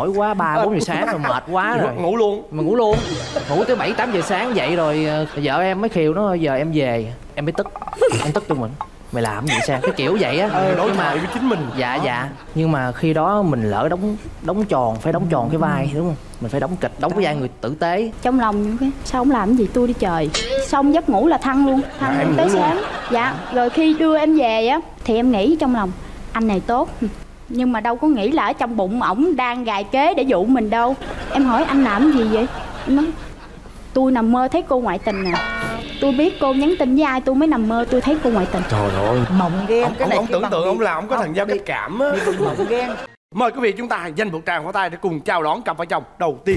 mỏi quá 3-4 giờ sáng rồi mệt quá rồi ngủ luôn. mà ngủ luôn, ngủ tới 7-8 giờ sáng dậy rồi vợ em mới khiều nó giờ em về em mới tức, em tức cho mình mày làm gì sao cái kiểu vậy á. Đối thoại với chính mình. Dạ nhưng mà khi đó mình lỡ đóng tròn, phải đóng tròn cái vai đúng không, mình phải đóng kịch, đóng cái vai người tử tế. Trong lòng những cái sao không làm cái gì tôi đi trời, xong giấc ngủ là thăng luôn tới sáng. Dạ rồi khi đưa em về á thì em nghĩ trong lòng anh này tốt, nhưng mà đâu có nghĩ là ở trong bụng ổng đang gài kế để dụ mình đâu. Em hỏi anh làm gì vậy? Em nói tôi nằm mơ thấy cô ngoại tình nè, tôi biết cô nhắn tin với ai tôi mới nằm mơ tôi thấy cô ngoại tình. Trời ơi, mộng ghen. Ông tưởng tượng ông là ông có thằng giao cách cảm á. Mộng ghen. Mời quý vị chúng ta dành một tràng pháo tay để cùng chào đón cặp vợ chồng đầu tiên.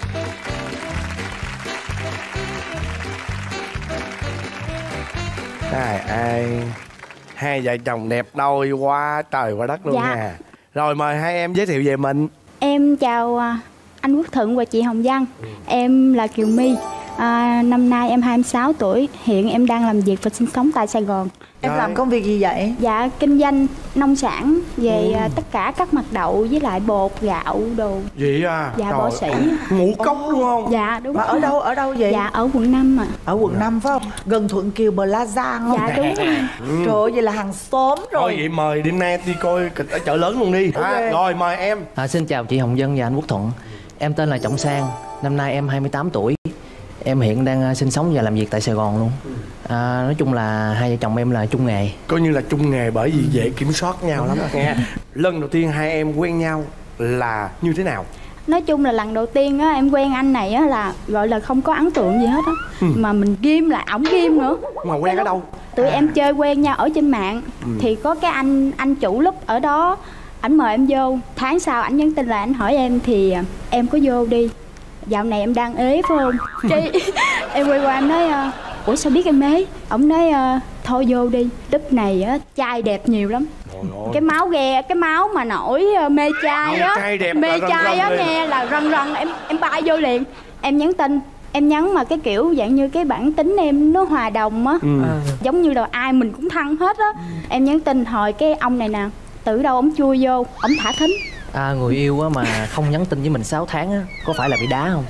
Hai vợ chồng đẹp đôi quá trời quá đất luôn nha. Rồi mời hai em giới thiệu về mình. Em chào anh Quốc Thuận và chị Hồng Vân. Em là Kiều My. Năm nay em 26 tuổi. Hiện em đang làm việc và sinh sống tại Sài Gòn. Em làm công việc gì vậy? Dạ kinh doanh nông sản về tất cả các mặt đậu với lại bột, gạo, đồ. Vậy à? Dạ bỏ sỉ. Ngũ cốc đúng không? Dạ đúng. Mà ở đâu vậy? Dạ ở quận 5 ạ. Ở quận 5 phải không? Gần Thuận Kiều Plaza không? Dạ đúng. Trời ơi vậy là hàng xóm rồi. Thôi vậy mời đêm nay đi coi kịch ở chợ lớn luôn đi. Rồi mời em. Xin chào chị Hồng Vân và anh Quốc Thuận. Em tên là Trọng Sang, năm nay em 28 tuổi. Em hiện đang sinh sống và làm việc tại Sài Gòn luôn. Nói chung là hai vợ chồng em là chung nghề. Coi như là chung nghề bởi vì dễ kiểm soát nhau lắm nghe. Lần đầu tiên hai em quen nhau là như thế nào? Nói chung là lần đầu tiên á em quen anh này á là gọi là không có ấn tượng gì hết á. Mà mình ghim lại, ổng ghim nữa. Mà quen ở đâu? Tụi em chơi quen nhau ở trên mạng. Thì có cái anh chủ lớp ở đó, ảnh mời em vô. Tháng sau ảnh nhắn tin là ảnh hỏi em thì em có vô đi, dạo này em đang ế phải không? Cái em quay qua em nói ủa sao biết em ế? Ổng nói thôi vô đi, lúc này á trai đẹp nhiều lắm. Cái máu ghe, cái máu mà nổi mê trai á, mê trai á nghe là rần rần em bay vô liền. Em nhắn tin, em nhắn mà cái kiểu dạng như cái bản tính em nó hòa đồng á, giống như là ai mình cũng thân hết á. Em nhắn tin hồi cái ông này nè, từ đâu ổng chui vô, ổng thả thính. Người yêu á mà không nhắn tin với mình 6 tháng á, có phải là bị đá không?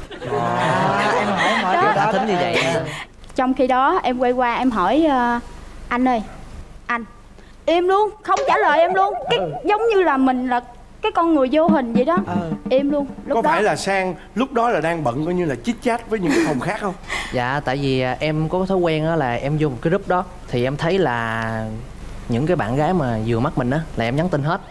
Em hỏi kiểu thả thính như vậy. Trong khi đó em quay qua em hỏi anh ơi, anh im luôn, không trả lời em luôn. Cái giống như là mình là cái con người vô hình vậy đó. Im luôn. Lúc có đó phải là Sang lúc đó là đang bận coi như là chit chat với những cái phòng khác không? Dạ tại vì em có thói quen á là em vô một cái group đó thì em thấy là những cái bạn gái mà vừa mắt mình á là em nhắn tin hết.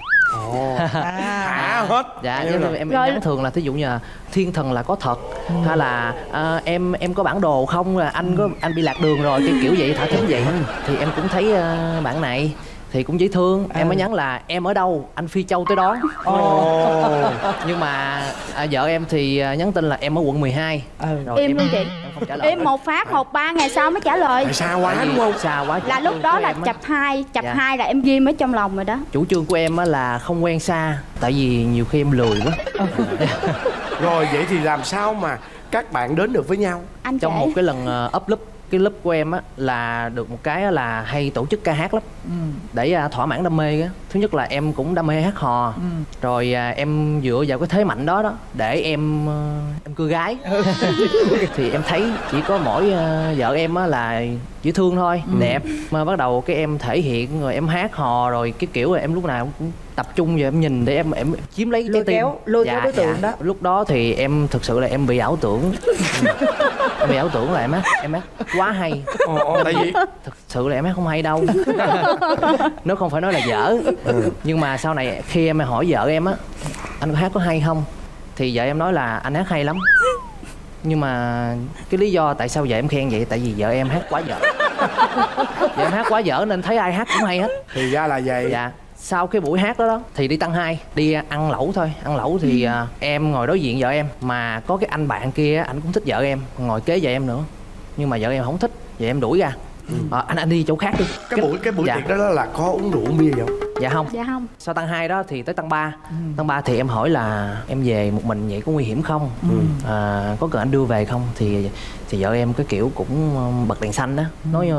Thả hết. Dạ giống như em nhắn thường là thí dụ như là thiên thần là có thật, hay là em có bản đồ không, là anh bị lạc đường rồi, cái kiểu vậy, thả thính vậy. Thì em cũng thấy bạn này thì cũng dễ thương, em mới nhắn là em ở đâu, anh phi châu tới đó. Nhưng mà vợ em thì nhắn tin là em ở quận 12. Rồi im luôn chị, im một phát, 1-3 ngày sau mới trả lời. Xa quá đúng không? Xa quá. Là lúc đó là chập 2 là em ghim ở trong lòng rồi đó. Chủ trương của em là không quen xa, tại vì nhiều khi em lười quá. Rồi vậy thì làm sao mà các bạn đến được với nhau? Anh trong một cái lần up lớp, cái lớp của em á là được một cái là hay tổ chức ca hát lắm, để thỏa mãn đam mê á. Thứ nhất là em cũng đam mê hát hò, rồi em dựa vào cái thế mạnh đó để em cưa gái. Thì em thấy chỉ có mỗi vợ em á là dễ thương thôi, đẹp. Mà bắt đầu cái em thể hiện rồi em hát hò rồi cái kiểu là em lúc nào cũng tập trung vào em nhìn để em chiếm lấy cái tim, lôi kéo đối tượng đó. Lúc đó thì em thực sự là em bị ảo tưởng. Em bị ảo tưởng là em hát quá hay. Tại vì thực sự là em hát không hay đâu. Nếu không phải nói là dở. Nhưng mà sau này khi em hỏi vợ em á, anh có hát có hay không, thì vợ em nói là anh hát hay lắm. Nhưng mà cái lý do tại sao vợ em khen vậy, tại vì vợ em hát quá dở. Vợ em hát quá dở nên thấy ai hát cũng hay hết. Thì ra là vậy. Dạ. Sau cái buổi hát đó thì đi tăng 2, đi ăn lẩu thôi. Ăn lẩu thì em ngồi đối diện vợ em, mà có cái anh bạn kia anh cũng thích vợ em, ngồi kế vợ em nữa. Nhưng mà vợ em không thích, vợ em đuổi ra. Anh đi chỗ khác đi. Cái buổi tiệc đó là có uống rượu uống bia không? Dạ không. Dạ không. Sau tăng 2 đó thì tới tăng 3. Tăng 3 thì em hỏi là em về một mình vậy có nguy hiểm không? Có cần anh đưa về không? Thì vợ em cái kiểu cũng bật đèn xanh đó, nói ơi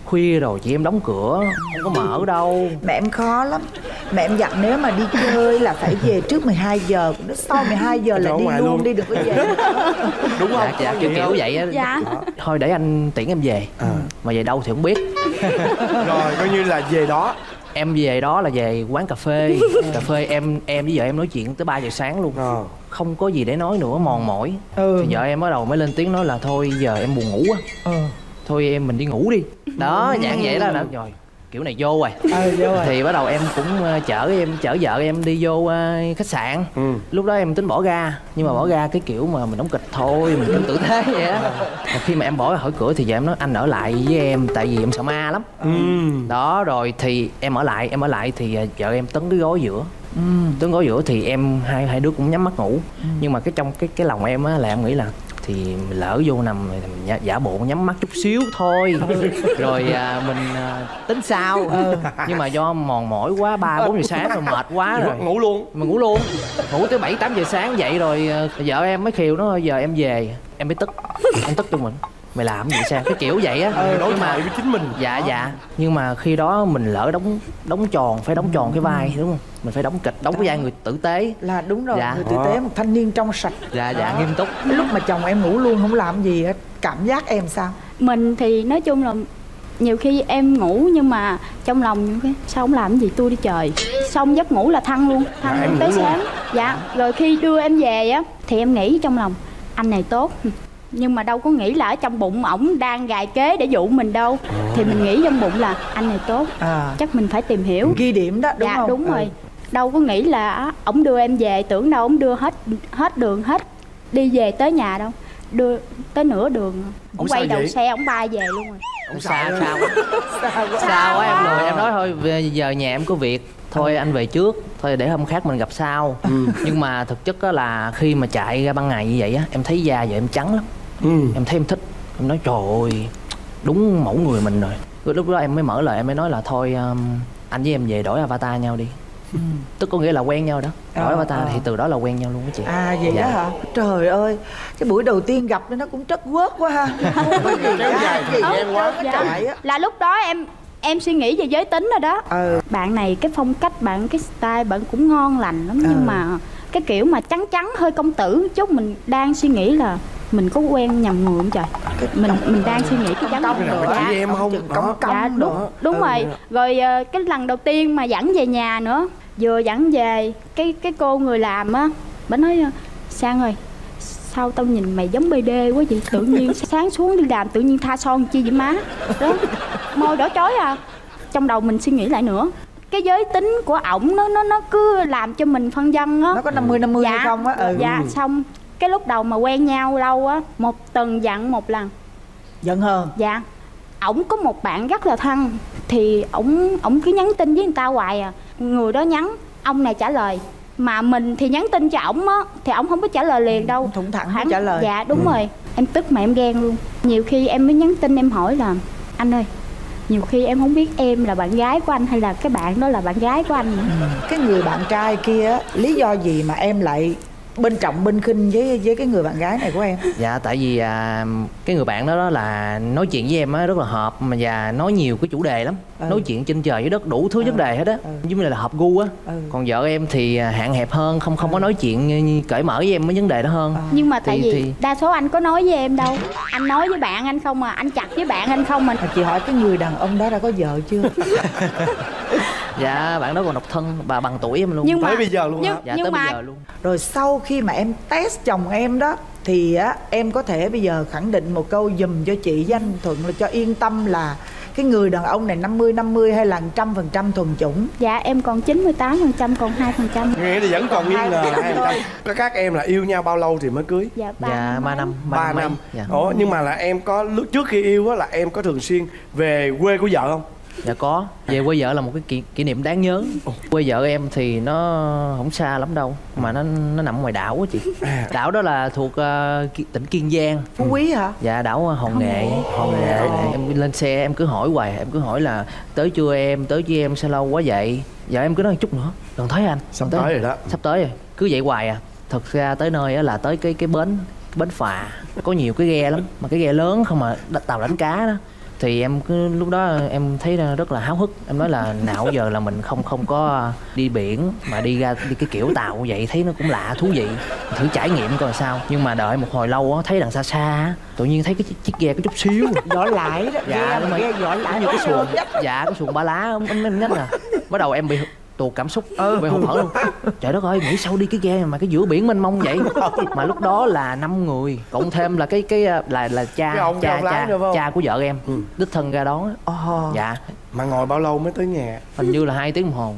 khuya rồi chị em đóng cửa không có mở đâu. Mẹ em khó lắm. Mẹ em dặn nếu mà đi chơi là phải về trước 12 giờ, nó sau 12 giờ là đi luôn đi, đừng có về. Đúng không? Dạ kiểu vậy á. Dạ. Thôi để anh tiễn em về. Mà về đâu thì không biết. Rồi coi như là về đó. Em về đó là về quán cà phê. Cà phê em với vợ em nói chuyện tới 3 giờ sáng luôn. Không có gì để nói nữa, mòn mỏi. Thì vợ em bắt đầu mới lên tiếng nói là thôi giờ em buồn ngủ á. Thôi em mình đi ngủ đi. Đó, dạng vậy đó. Rồi kiểu này vô rồi. Thì bắt đầu em cũng chở vợ em đi vô khách sạn. Lúc đó em tính bỏ ga, nhưng mà bỏ ga cái kiểu mà mình đóng kịch thôi, mình cứ tử thế vậy á. Khi mà em bỏ ra khỏi cửa thì vợ em nói anh ở lại với em, tại vì em sợ ma lắm. Đó, rồi thì em ở lại thì vợ em tấn cái gối giữa. Tấn gối giữa thì em hai đứa cũng nhắm mắt ngủ. Nhưng mà cái trong cái lòng em á là em nghĩ là thì lỡ vô nằm mình giả bộ nhắm mắt chút xíu thôi, rồi mình tính sau. Nhưng mà do mòn mỏi quá, 3-4 giờ sáng rồi mệt quá rồi ngủ luôn. Ngủ tới 7-8 giờ sáng dậy rồi vợ em mới khiều nó giờ em về. Em mới tức, em tức cho mình, mày làm gì sao, cái kiểu vậy á. Đối thoại với chính mình. Dạ. Nhưng mà khi đó mình lỡ đóng tròn, phải đóng tròn cái vai, đúng không? Mình phải đóng kịch, đóng cái vai người tử tế. Là đúng rồi, dạ. Người tử tế, một thanh niên trong sạch. Dạ nghiêm túc. Lúc mà chồng em ngủ luôn không làm gì hết, cảm giác em sao? Mình thì nói chung là nhiều khi em ngủ nhưng mà trong lòng những cái sao không làm gì tôi đi trời. Xong giấc ngủ là thăng luôn tới sáng. Dạ. Rồi khi đưa em về á thì em nghĩ trong lòng anh này tốt, nhưng mà đâu có nghĩ là ở trong bụng ổng đang gài kế để dụ mình đâu. Thì mình nghĩ trong bụng là anh này tốt, chắc mình phải tìm hiểu. Ghi điểm đó, đúng dạ, không? Đúng rồi. Đâu có nghĩ là ổng đưa em về, tưởng đâu ổng đưa hết đường, hết đi về tới nhà đâu. Đưa tới nửa đường ổng quay đầu vậy? Xe ổng bay về luôn rồi. Ổng xa quá em lười. Em nói thôi giờ nhà em có việc, thôi anh về trước, thôi để hôm khác mình gặp sau. Nhưng mà thực chất á là khi mà chạy ra ban ngày như vậy á, em thấy da vợ em trắng lắm. Em thấy em thích. Em nói trời ơi, đúng mẫu người mình rồi. Lúc đó em mới mở lời, em mới nói là thôi anh với em về đổi avatar nhau đi. Tức có nghĩa là quen nhau đó. Đổi avatar thì từ đó là quen nhau luôn đó chị. Vậy đó hả? Trời ơi, cái buổi đầu tiên gặp nó cũng trất quớt quá ha. Không có gì là lúc đó em suy nghĩ về giới tính rồi đó. Bạn này cái phong cách bạn, cái style bạn cũng ngon lành lắm. Nhưng mà cái kiểu mà trắng trắng hơi công tử chút, mình đang suy nghĩ là mình có quen nhầm người không trời. Mình đang suy nghĩ cái công chị em không dạ đúng rồi. Rồi cái lần đầu tiên mà dẫn về nhà nữa, vừa dẫn về cái cô người làm á, bà nói Sang ơi, sao tao nhìn mày giống BD quá vậy, tự nhiên sáng xuống đi làm tự nhiên tha son chi vậy má đó, môi đỏ chói à. Trong đầu mình suy nghĩ lại nữa, cái giới tính của ổng nó cứ làm cho mình phân vân á. Nó có 50-50 hay không á? Dạ. Xong cái lúc đầu mà quen nhau lâu á, một tuần giận một lần. Giận hơn? Dạ. Ổng có một bạn rất là thân, thì ổng cứ nhắn tin với người ta hoài à. Người đó nhắn, ông này trả lời. Mà mình thì nhắn tin cho ổng á, thì ổng không có trả lời liền đâu. Thủng thẳng không trả lời. Dạ đúng rồi. Em tức mà em ghen luôn. Nhiều khi em mới nhắn tin em hỏi là anh ơi, nhiều khi em không biết em là bạn gái của anh hay là cái bạn đó là bạn gái của anh nữa. Cái người bạn trai kia lý do gì mà em lại bên trọng bên khinh với cái người bạn gái này của em? Dạ tại vì cái người bạn đó là nói chuyện với em á rất là hợp, mà và nói nhiều cái chủ đề lắm. Nói chuyện trên trời dưới đất đủ thứ vấn đề hết á. Giống như là hợp gu á. Còn vợ em thì hạn hẹp hơn, không có nói chuyện cởi mở với em mấy vấn đề đó hơn. Nhưng mà tại vì đa số anh có nói với em đâu, anh nói với bạn anh không à, anh chặt với bạn anh không. Chị hỏi cái người đàn ông đó đã có vợ chưa? Dạ bạn đó còn độc thân, bà bằng tuổi em luôn. Nhưng tới bây giờ luôn hả? Dạ tới bây giờ luôn. Rồi sau khi mà em test chồng em đó thì á em có thể bây giờ khẳng định một câu giùm cho chị với anh Thuận là cho yên tâm là cái người đàn ông này 50-50 hay là 100% thuần chủng? Dạ em còn 98%, còn 2%. Nghe thì vẫn còn nghi ngờ 2%. Các em là yêu nhau bao lâu thì mới cưới? Dạ 3 năm. 3 năm. Dạ. Ủa nhưng mà là em có lúc trước khi yêu á là em có thường xuyên về quê của vợ không? Dạ có. Về quê vợ là một cái kỷ niệm đáng nhớ. Quê vợ em thì nó không xa lắm đâu, mà nó nằm ngoài đảo á chị. Đảo đó là thuộc tỉnh Kiên Giang. Phú Quý hả? Dạ đảo Hòn Nghệ. Em lên xe em cứ hỏi hoài, em cứ hỏi là tới chưa em, tới chưa em, sao lâu quá vậy. Giờ em cứ nói một chút nữa gần thấy anh. Sắp tới rồi đó. Sắp tới rồi. Cứ vậy hoài à. Thật ra tới nơi á là tới cái bến phà, có nhiều cái ghe lắm, mà cái ghe lớn không mà tàu đánh cá đó. Thì em cứ lúc đó em thấy rất là háo hức. Em nói là nào giờ là mình không có đi biển mà đi cái kiểu tàu như vậy, thấy nó cũng lạ thú vị, thử trải nghiệm coi sao. Nhưng mà đợi một hồi lâu á, thấy đằng xa xa tự nhiên thấy cái chiếc ghe có chút xíu vỏ lãi đó. dạ đúng rồi, vỏ lãi như cái xuồng. Dạ cái xuồng ba lá em nhắc nè. Bắt đầu em bị tuột cảm xúc, bị hụt hẫng luôn. Trời đất ơi, nghĩ sao đi cái ghe mà cái giữa biển mênh mông vậy. Mà lúc đó là 5 người, cộng thêm là là cha của vợ em, đích thân ra đón. Dạ. Mà ngồi bao lâu mới tới nhà? Hình như là 2 tiếng đồng hồ.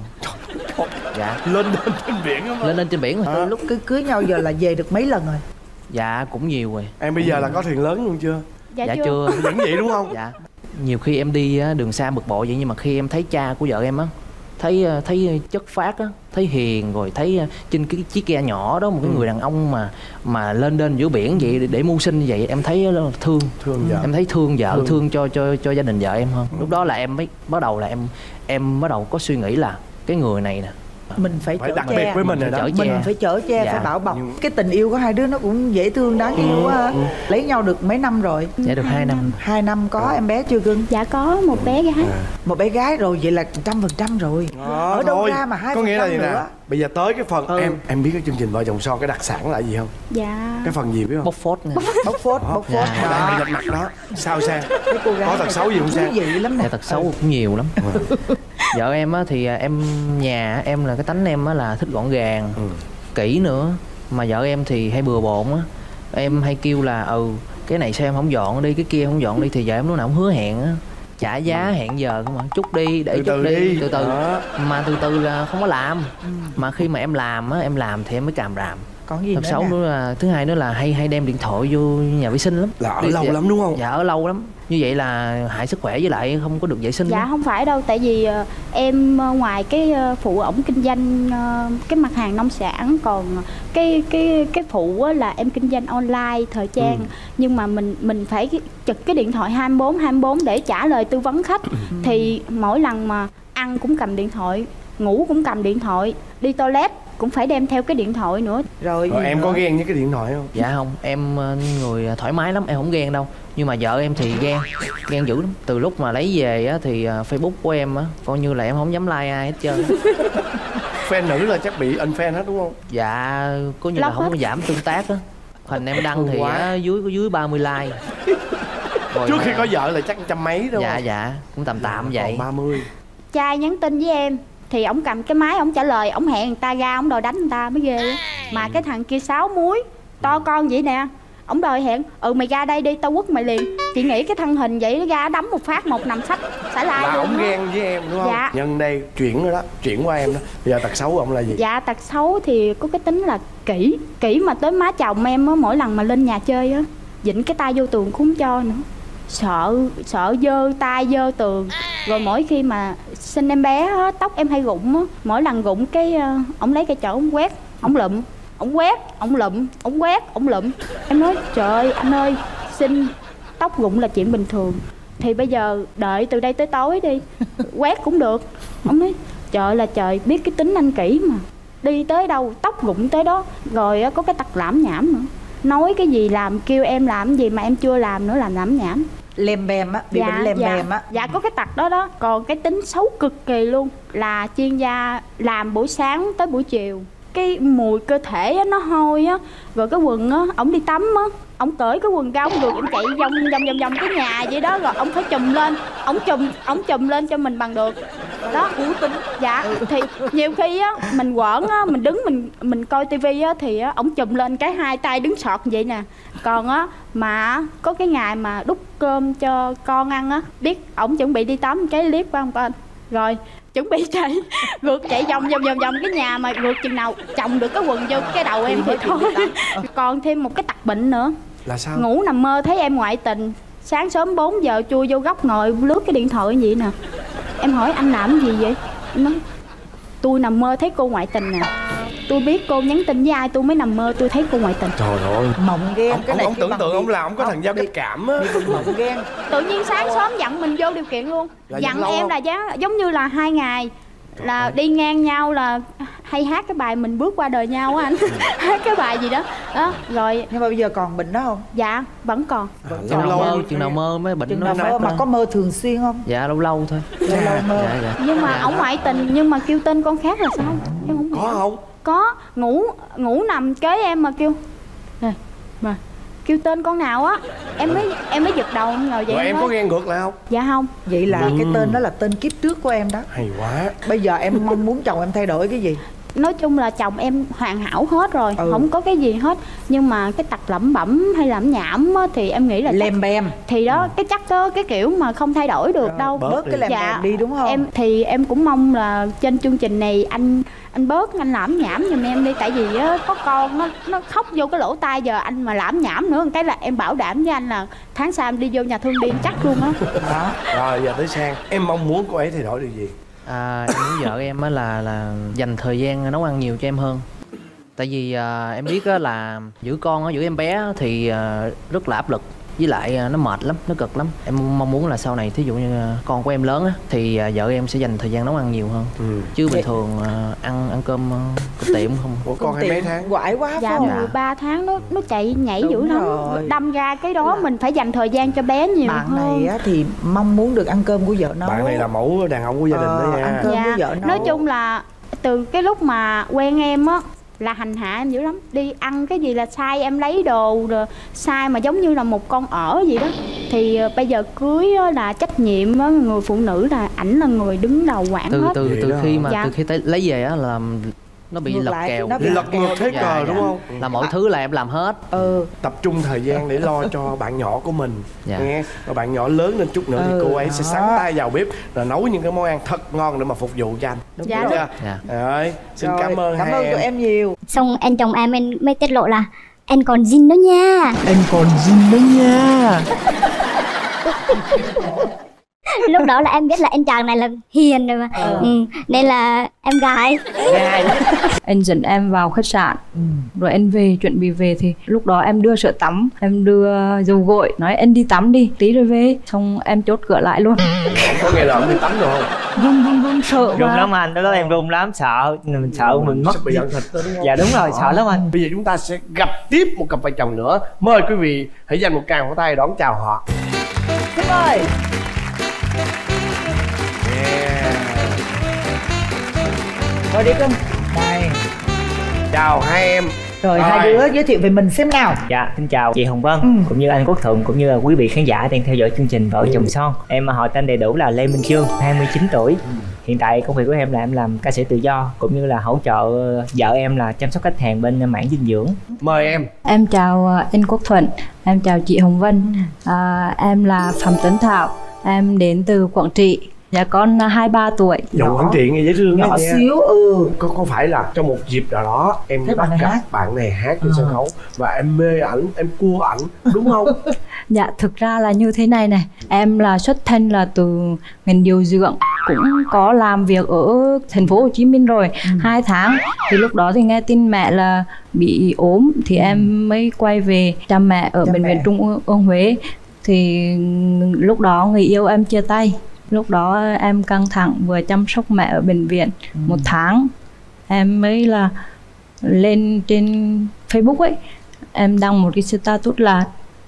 Dạ. Lên trên biển không? Lên trên biển rồi. Lúc cưới nhau giờ là về được mấy lần rồi? Dạ cũng nhiều rồi. Em bây giờ là có thuyền lớn luôn chưa? Dạ chưa. Vẫn vậy đúng không? Dạ. Nhiều khi em đi đường xa bực bội vậy, nhưng mà khi em thấy cha của vợ em á, thấy chất phác á, thấy hiền, rồi thấy trên cái chiếc ghe nhỏ đó một cái người đàn ông mà lên giữa biển vậy để mưu sinh như vậy, em thấy thương vợ. Em thấy thương vợ, thương cho gia đình vợ em hơn. Lúc đó là em mới bắt đầu là em bắt đầu có suy nghĩ là cái người này nè mình phải đặc biệt với mình rồi đó. Mình phải chở che, phải bảo bọc. Cái tình yêu của hai đứa nó cũng dễ thương, đáng yêu quá. Lấy nhau được mấy năm rồi? Dạ được 2 năm. 2 năm. Có em bé chưa cưng? Dạ có một bé gái. Một bé gái rồi, vậy là 100% rồi. Ở đâu ra mà 2% có nghĩa là gì nữa nè. Bây giờ tới cái phần em biết cái chương trình Vợ Chồng Son cái đặc sản là gì không? Dạ. Cái phần gì biết không? Bốc phốt nè. Bốc phốt. Đang bị lật mặt đó. Sao Sang? Có tật xấu gì không Sang? Thú vị lắm nè. Dạ, tật xấu cũng nhiều lắm. Vợ em á thì nhà em là cái tánh em á là thích gọn gàng, kỹ nữa. Mà vợ em thì hay bừa bộn á. Em hay kêu là cái này sao em không dọn đi, cái kia không dọn đi, thì vợ em lúc nào cũng hứa hẹn á, trả giá hẹn giờ không mà chút đi, để chút đi, từ từ. Mà từ từ là không có làm. Mà khi mà em làm á, thì em mới càm ràm. Còn gì Thật xấu nữa là thứ hai nữa là hay đem điện thoại vô nhà vệ sinh lắm. Là ở lâu lắm đúng không? Dạ ở lâu lắm. Như vậy là hại sức khỏe, với lại không có được vệ sinh. Dạ không phải đâu, tại vì em ngoài cái phụ ổng kinh doanh cái mặt hàng nông sản, còn cái phụ là em kinh doanh online thời trang. Nhưng mà mình phải trực cái điện thoại 24 để trả lời tư vấn khách. Thì mỗi lần mà ăn cũng cầm điện thoại, ngủ cũng cầm điện thoại, đi toilet cũng phải đem theo cái điện thoại nữa. Rồi em có ghen với cái điện thoại không? Dạ không, em người thoải mái lắm, em không ghen đâu. Nhưng mà vợ em thì ghen dữ lắm. Từ lúc mà lấy về á thì Facebook của em á coi như là em không dám like ai hết trơn. Fan nữ là chắc bị unfriend hết đúng không? Dạ có như là không có giảm tương tác á. Hình em đăng thì dưới 30 like. Rồi trước khi có vợ là chắc trăm mấy đâu. Dạ cũng tầm vậy. Còn 30. Trai nhắn tin với em thì ổng cầm cái máy ổng trả lời, ổng hẹn người ta ra, ổng đòi đánh người ta mới ghê á. Mà cái thằng kia 6 múi to con vậy nè, ổng đòi hẹn mày ra đây đi, tao quất mày liền. Chị nghĩ cái thân hình vậy ra đấm một phát một nằm sách xả lai là luôn. ổng ghen với em đúng không? Dạ. Nhân đây chuyển rồi đó, chuyển qua em đó. Bây giờ tật xấu ổng là gì? Dạ tật xấu thì có cái tính là kỹ mà tới má chồng em á, mỗi lần mà lên nhà chơi á dịnh cái tay vô tường cũng không cho nữa. Sợ dơ tay dơ tường. Rồi mỗi khi mà sinh em bé á, tóc em hay rụng á, mỗi lần rụng cái ổng lấy cây chổi ổng quét, ổng lụm, ổng quét, ổng lụm, ổng quét, ổng lụm. Em nói trời anh ơi, sinh tóc rụng là chuyện bình thường, thì bây giờ đợi từ đây tới tối đi, quét cũng được. Ổng nói trời là trời, biết cái tính anh kỹ mà, đi tới đâu tóc rụng tới đó. Rồi có cái tật lãm nhảm nữa, nói cái gì làm, kêu em làm cái gì mà em chưa làm nữa, làm lãm nhảm. Lem bem á, bị bệnh lem bem á. Dạ có cái tật đó. Còn cái tính xấu cực kỳ luôn là chuyên gia làm buổi sáng tới buổi chiều, cái mùi cơ thể á, nó hôi á. Rồi cái quần á, ổng đi tắm á, ổng cởi cái quần ra, ổng được, ổng chạy vòng cái nhà vậy đó. Rồi ổng phải chùm lên, ổng chùm lên cho mình bằng được đó. Dạ thì nhiều khi á mình quẩn á, mình đứng mình coi tivi á, thì á ổng chùm lên cái hai tay đứng sọt vậy nè. Còn á mà có cái ngày mà đút cơm cho con ăn á, biết ổng chuẩn bị đi tắm, cái clip của ông con rồi chuẩn bị chạy vòng cái nhà, mà rượt chừng nào chồng được cái quần vô cái đầu em thì thôi. Còn thêm một cái tật bệnh nữa là sao? Ngủ nằm mơ thấy em ngoại tình, sáng sớm 4 giờ chui vô góc ngồi lướt cái điện thoại vậy nè. Em hỏi anh làm gì vậy? Em nói tôi nằm mơ thấy cô ngoại tình nè, tôi biết cô nhắn tin với ai tôi mới nằm mơ tôi thấy cô ngoại tình. Trời ơi, mộng ghen. Ông tưởng tượng ông làm, ông có thằng giao cách cảm á. Mộng ghen. Tự nhiên sáng sớm dặn mình vô điều kiện luôn. Dặn em là giống như là 2 ngày là đi ngang nhau là hay hát cái bài Mình Bước Qua Đời Nhau á anh. Hát cái bài gì đó đó rồi. Nhưng mà bây giờ còn bệnh đó không? Dạ vẫn còn. Chừng nào mơ mới bệnh Chừng nó nào phát mơ mà lên. có mơ thường xuyên không? Dạ lâu lâu thôi. Lâu lâu mơ. Dạ. Nhưng mà ổng ngoại tình nhưng mà kêu tên con khác là sao? Em không Có không? có. Ngủ nằm kế em mà kêu nè mà kêu tên con nào á, em mới giật đầu ngồi vậy. Rồi em có ghen ngược lại không? Dạ không. Vậy là cái tên đó là tên kiếp trước của em đó. Hay quá. Bây giờ em mong muốn chồng em thay đổi cái gì? Nói chung là chồng em hoàn hảo hết rồi, không có cái gì hết. Nhưng mà cái tật lẩm bẩm hay lẩm nhẩm á, thì em nghĩ là Lem bem. thì đó cái chắc đó cái kiểu mà không thay đổi được đâu. Bớt cái lem bem đi đúng không? Em cũng mong là trên chương trình này anh bớt anh lẩm nhẩm giùm em đi, tại vì á, có con nó khóc vô cái lỗ tai, giờ anh mà lẩm nhẩm nữa một cái là em bảo đảm với anh là tháng sau em đi vô nhà thương điên chắc luôn á. Rồi giờ tới Sang, em mong muốn cô ấy thay đổi điều gì? Em muốn vợ em á là dành thời gian nấu ăn nhiều cho em hơn. Tại vì em biết á là giữ con á, giữ em bé á, thì rất là áp lực. Với lại nó mệt lắm, nó cực lắm. Em mong muốn là sau này thí dụ như con của em lớn á thì vợ em sẽ dành thời gian nấu ăn nhiều hơn. Chứ bình thường ăn cơm tiệm không. Ủa con hay mấy tháng? Quải quá Dạ phải không? 13 tháng nó chạy nhảy Đúng dữ lắm rồi. đâm ra cái đó mình phải dành thời gian cho bé nhiều Bạn hơn. này á, thì mong muốn được ăn cơm của vợ nấu. Bạn này là mẫu đàn ông của gia đình đó nha. ăn cơm Dạ, với vợ nấu. nói chung là từ cái lúc mà quen em á là hành hạ em dữ lắm, đi ăn cái gì là sai em lấy đồ rồi sai mà giống như là một con ở gì đó. Thì bây giờ cưới á, là trách nhiệm á, người phụ nữ là ảnh là người đứng đầu quản hết. Từ khi mà Dạ. từ khi lấy về á là nó bị Ngược lật lại, kèo. nó bị Lật ngược thế Dạ, cờ dạ. đúng không? Là mọi thứ là em làm hết. Tập trung thời gian để lo cho bạn nhỏ của mình. Dạ. Nghe. Và bạn nhỏ lớn lên chút nữa thì cô ấy sẽ sắn tay vào bếp rồi nấu những cái món ăn thật ngon để mà phục vụ cho anh. Dạ, Đúng đúng. chưa? Dạ. Rồi, xin Rồi, cảm ơn cảm hai ơn em. tụi em nhiều. Xong anh chồng em mới tiết lộ là anh còn zin đó nha. Em còn zin đó nha. Lúc đó là em biết là anh chàng này là hiền rồi mà. Nên là em gái. Anh dẫn em vào khách sạn, rồi anh về, chuẩn bị về thì lúc đó em đưa sữa tắm, em đưa dầu gội, nói anh đi tắm đi, tí rồi về. Xong em chốt cửa lại luôn. Có nghe lời em đi tắm rồi không? Run sợ Run quá. lắm anh, đó em run lắm, sợ mình sợ mình mất. Sẽ bị giận thịt đó đúng không? Dạ đúng rồi, sợ lắm anh. Bây giờ chúng ta sẽ gặp tiếp một cặp vợ chồng nữa. Mời quý vị hãy dành một tràng pháo tay đón chào họ. Xin mời. Rồi đi cưng. Đây. Chào hai em. Rồi hai đứa giới thiệu về mình xem nào. Dạ, xin chào chị Hồng Vân, cũng như anh Quốc Thuận, cũng như là quý vị khán giả đang theo dõi chương trình Vợ Chồng Son. Em họ tên đầy đủ là Lê Minh Chương, 29 tuổi. Hiện tại công việc của em là em làm ca sĩ tự do, cũng như là hỗ trợ vợ em là chăm sóc khách hàng bên mảng dinh dưỡng. Mời em. Em chào anh Quốc Thuận, em chào chị Hồng Vân. Em là Phạm Tấn Thảo, em đến từ Quảng Trị. Dạ con 23 tuổi. Giọng Quảng Trị nghe dễ thương Nhỏ đó nha. xíu. Có phải là trong một dịp nào đó em Thấy bắt bạn này gặp hát. bạn này hát trên sân khấu và em mê ảnh, em cua ảnh đúng không? Dạ thực ra là như thế này này, em là xuất thân là từ ngành điều dưỡng, cũng có làm việc ở thành phố Hồ Chí Minh rồi 2 tháng. Thì lúc đó thì nghe tin mẹ là bị ốm thì em mới quay về chăm mẹ ở bệnh viện Trung ương Huế. Thì lúc đó người yêu em chia tay. Lúc đó em căng thẳng vừa chăm sóc mẹ ở bệnh viện 1 tháng. Em mới là lên trên Facebook ấy, em đăng một cái status là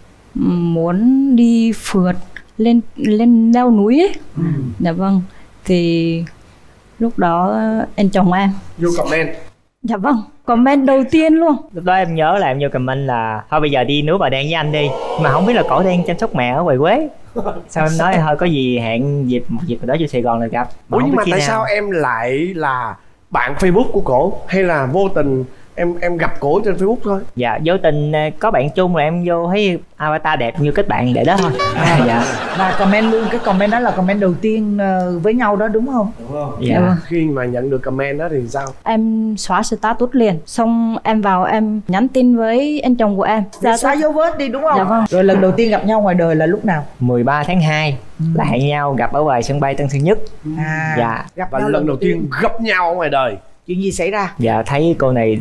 muốn đi phượt lên leo núi ấy. Dạ vâng. Thì lúc đó anh chồng em Vô comment. dạ vâng, comment đầu tiên luôn. Lúc đó em nhớ là em vô comment là thôi bây giờ đi núi Bà Đen với anh đi, mà không biết là cổ đang chăm sóc mẹ ở ngoài Quế. Sao em nói thôi có gì hẹn một dịp nào đó vô Sài Gòn là gặp. Ủa nhưng không biết mà khi tại nào. sao em lại là bạn Facebook của cổ, hay là vô tình em gặp cổ trên Facebook thôi? Dạ vô tình có bạn chung rồi em vô thấy avatar đẹp như kết bạn để đó thôi. Dạ. Và comment luôn, cái comment đó là comment đầu tiên với nhau đó đúng không? Đúng không? Dạ. Khi mà nhận được comment đó thì sao? Em xóa status liền, xong em vào em nhắn tin với anh chồng của em. Để xóa dấu vết đi đúng không? Dạ vâng. Rồi lần đầu tiên gặp nhau ngoài đời là lúc nào? 13 tháng 2 là hẹn nhau gặp ở ngoài sân bay Tân Sơn Nhất. Dạ. Gặp Và nhau lần đầu tiên gặp nhau ở ngoài đời. chuyện gì xảy ra? Dạ thấy cô này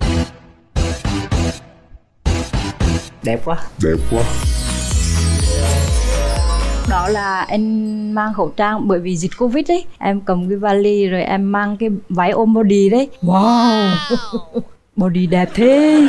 đẹp quá. đó là em mang khẩu trang bởi vì dịch Covid ấy, em cầm cái vali rồi em mang cái váy ôm body đấy. Wow, body đẹp thế.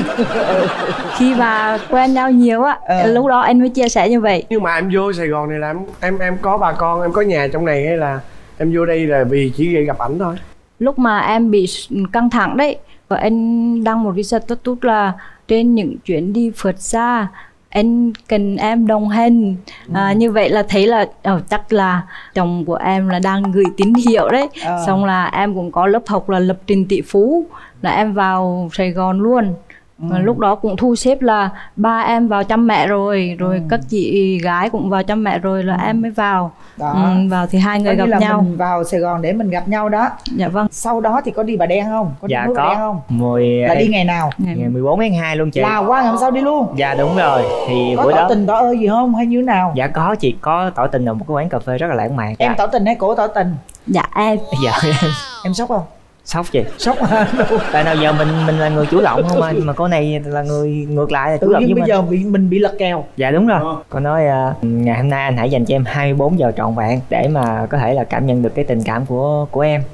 Khi mà quen nhau nhiều á, lúc đó anh mới chia sẻ như vậy. Nhưng mà em vô Sài Gòn này là em có bà con, em có nhà trong này hay là em vô đây là vì chỉ gặp ảnh thôi? Lúc mà em bị căng thẳng đấy, và anh đăng một cái status là trên những chuyến đi phượt xa anh cần em đồng hành. Như vậy là thấy là chắc là chồng của em là đang gửi tín hiệu đấy. Xong là em cũng có lớp học là lập trình tỷ phú, là em vào Sài Gòn luôn. Lúc đó cũng thu xếp là ba em vào chăm mẹ rồi, các chị gái cũng vào chăm mẹ rồi là em mới vào. Vào thì hai người gặp nhau. Mình vào Sài Gòn để mình gặp nhau đó. Dạ vâng. Sau đó thì có đi Bà Đen không? Có đi dạ Bà có Đen không? là đi ngày nào? Ngày 14 tháng 2 luôn chị. Là qua ngày hôm sau đi luôn? Dạ đúng rồi. Thì có bữa tỏ đó tình tỏ ơi gì không hay như thế nào? Dạ có chị, có tỏ tình ở một cái quán cà phê rất là lãng mạn. Em tỏ tình hay cổ tỏ tình? Dạ em. Dạ em sốc không? Sốc chị. Sốc hả? Tại nào giờ mình là người chủ động không anh, mà cô này là người ngược lại là chủ động với bây giờ mình bị lật kèo. Dạ đúng rồi. Cô nói ngày hôm nay anh hãy dành cho em 24 giờ trọn vẹn để mà có thể là cảm nhận được cái tình cảm của em.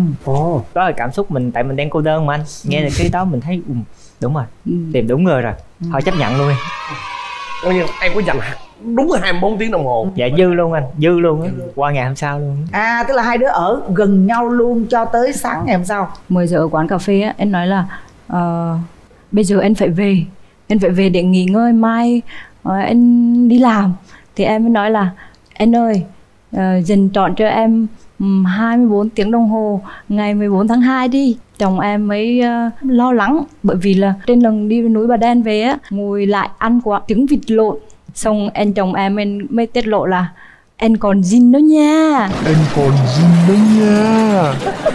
Đó là cảm xúc mình, tại mình đang cô đơn mà anh. Nghe được cái đó mình thấy đúng rồi, tìm đúng người rồi. Thôi chấp nhận luôn. Coi như em có dành đúng 24 tiếng đồng hồ. Dạ dư luôn anh, dư luôn á. Qua ngày hôm sau luôn. Tức là hai đứa ở gần nhau luôn cho tới sáng ngày hôm sau. 10 giờ ở quán cà phê á, em nói là bây giờ em phải về, để nghỉ ngơi, mai anh đi làm. Thì em mới nói là anh ơi, dành trọn cho em 24 tiếng đồng hồ ngày 14 tháng 2 đi. Chồng em mới lo lắng, bởi vì là trên lần đi núi Bà Đen về á, ngồi lại ăn quả trứng vịt lộn. Xong chồng em mới tiết lộ là anh còn zin đó nha. Anh còn zin đó nha.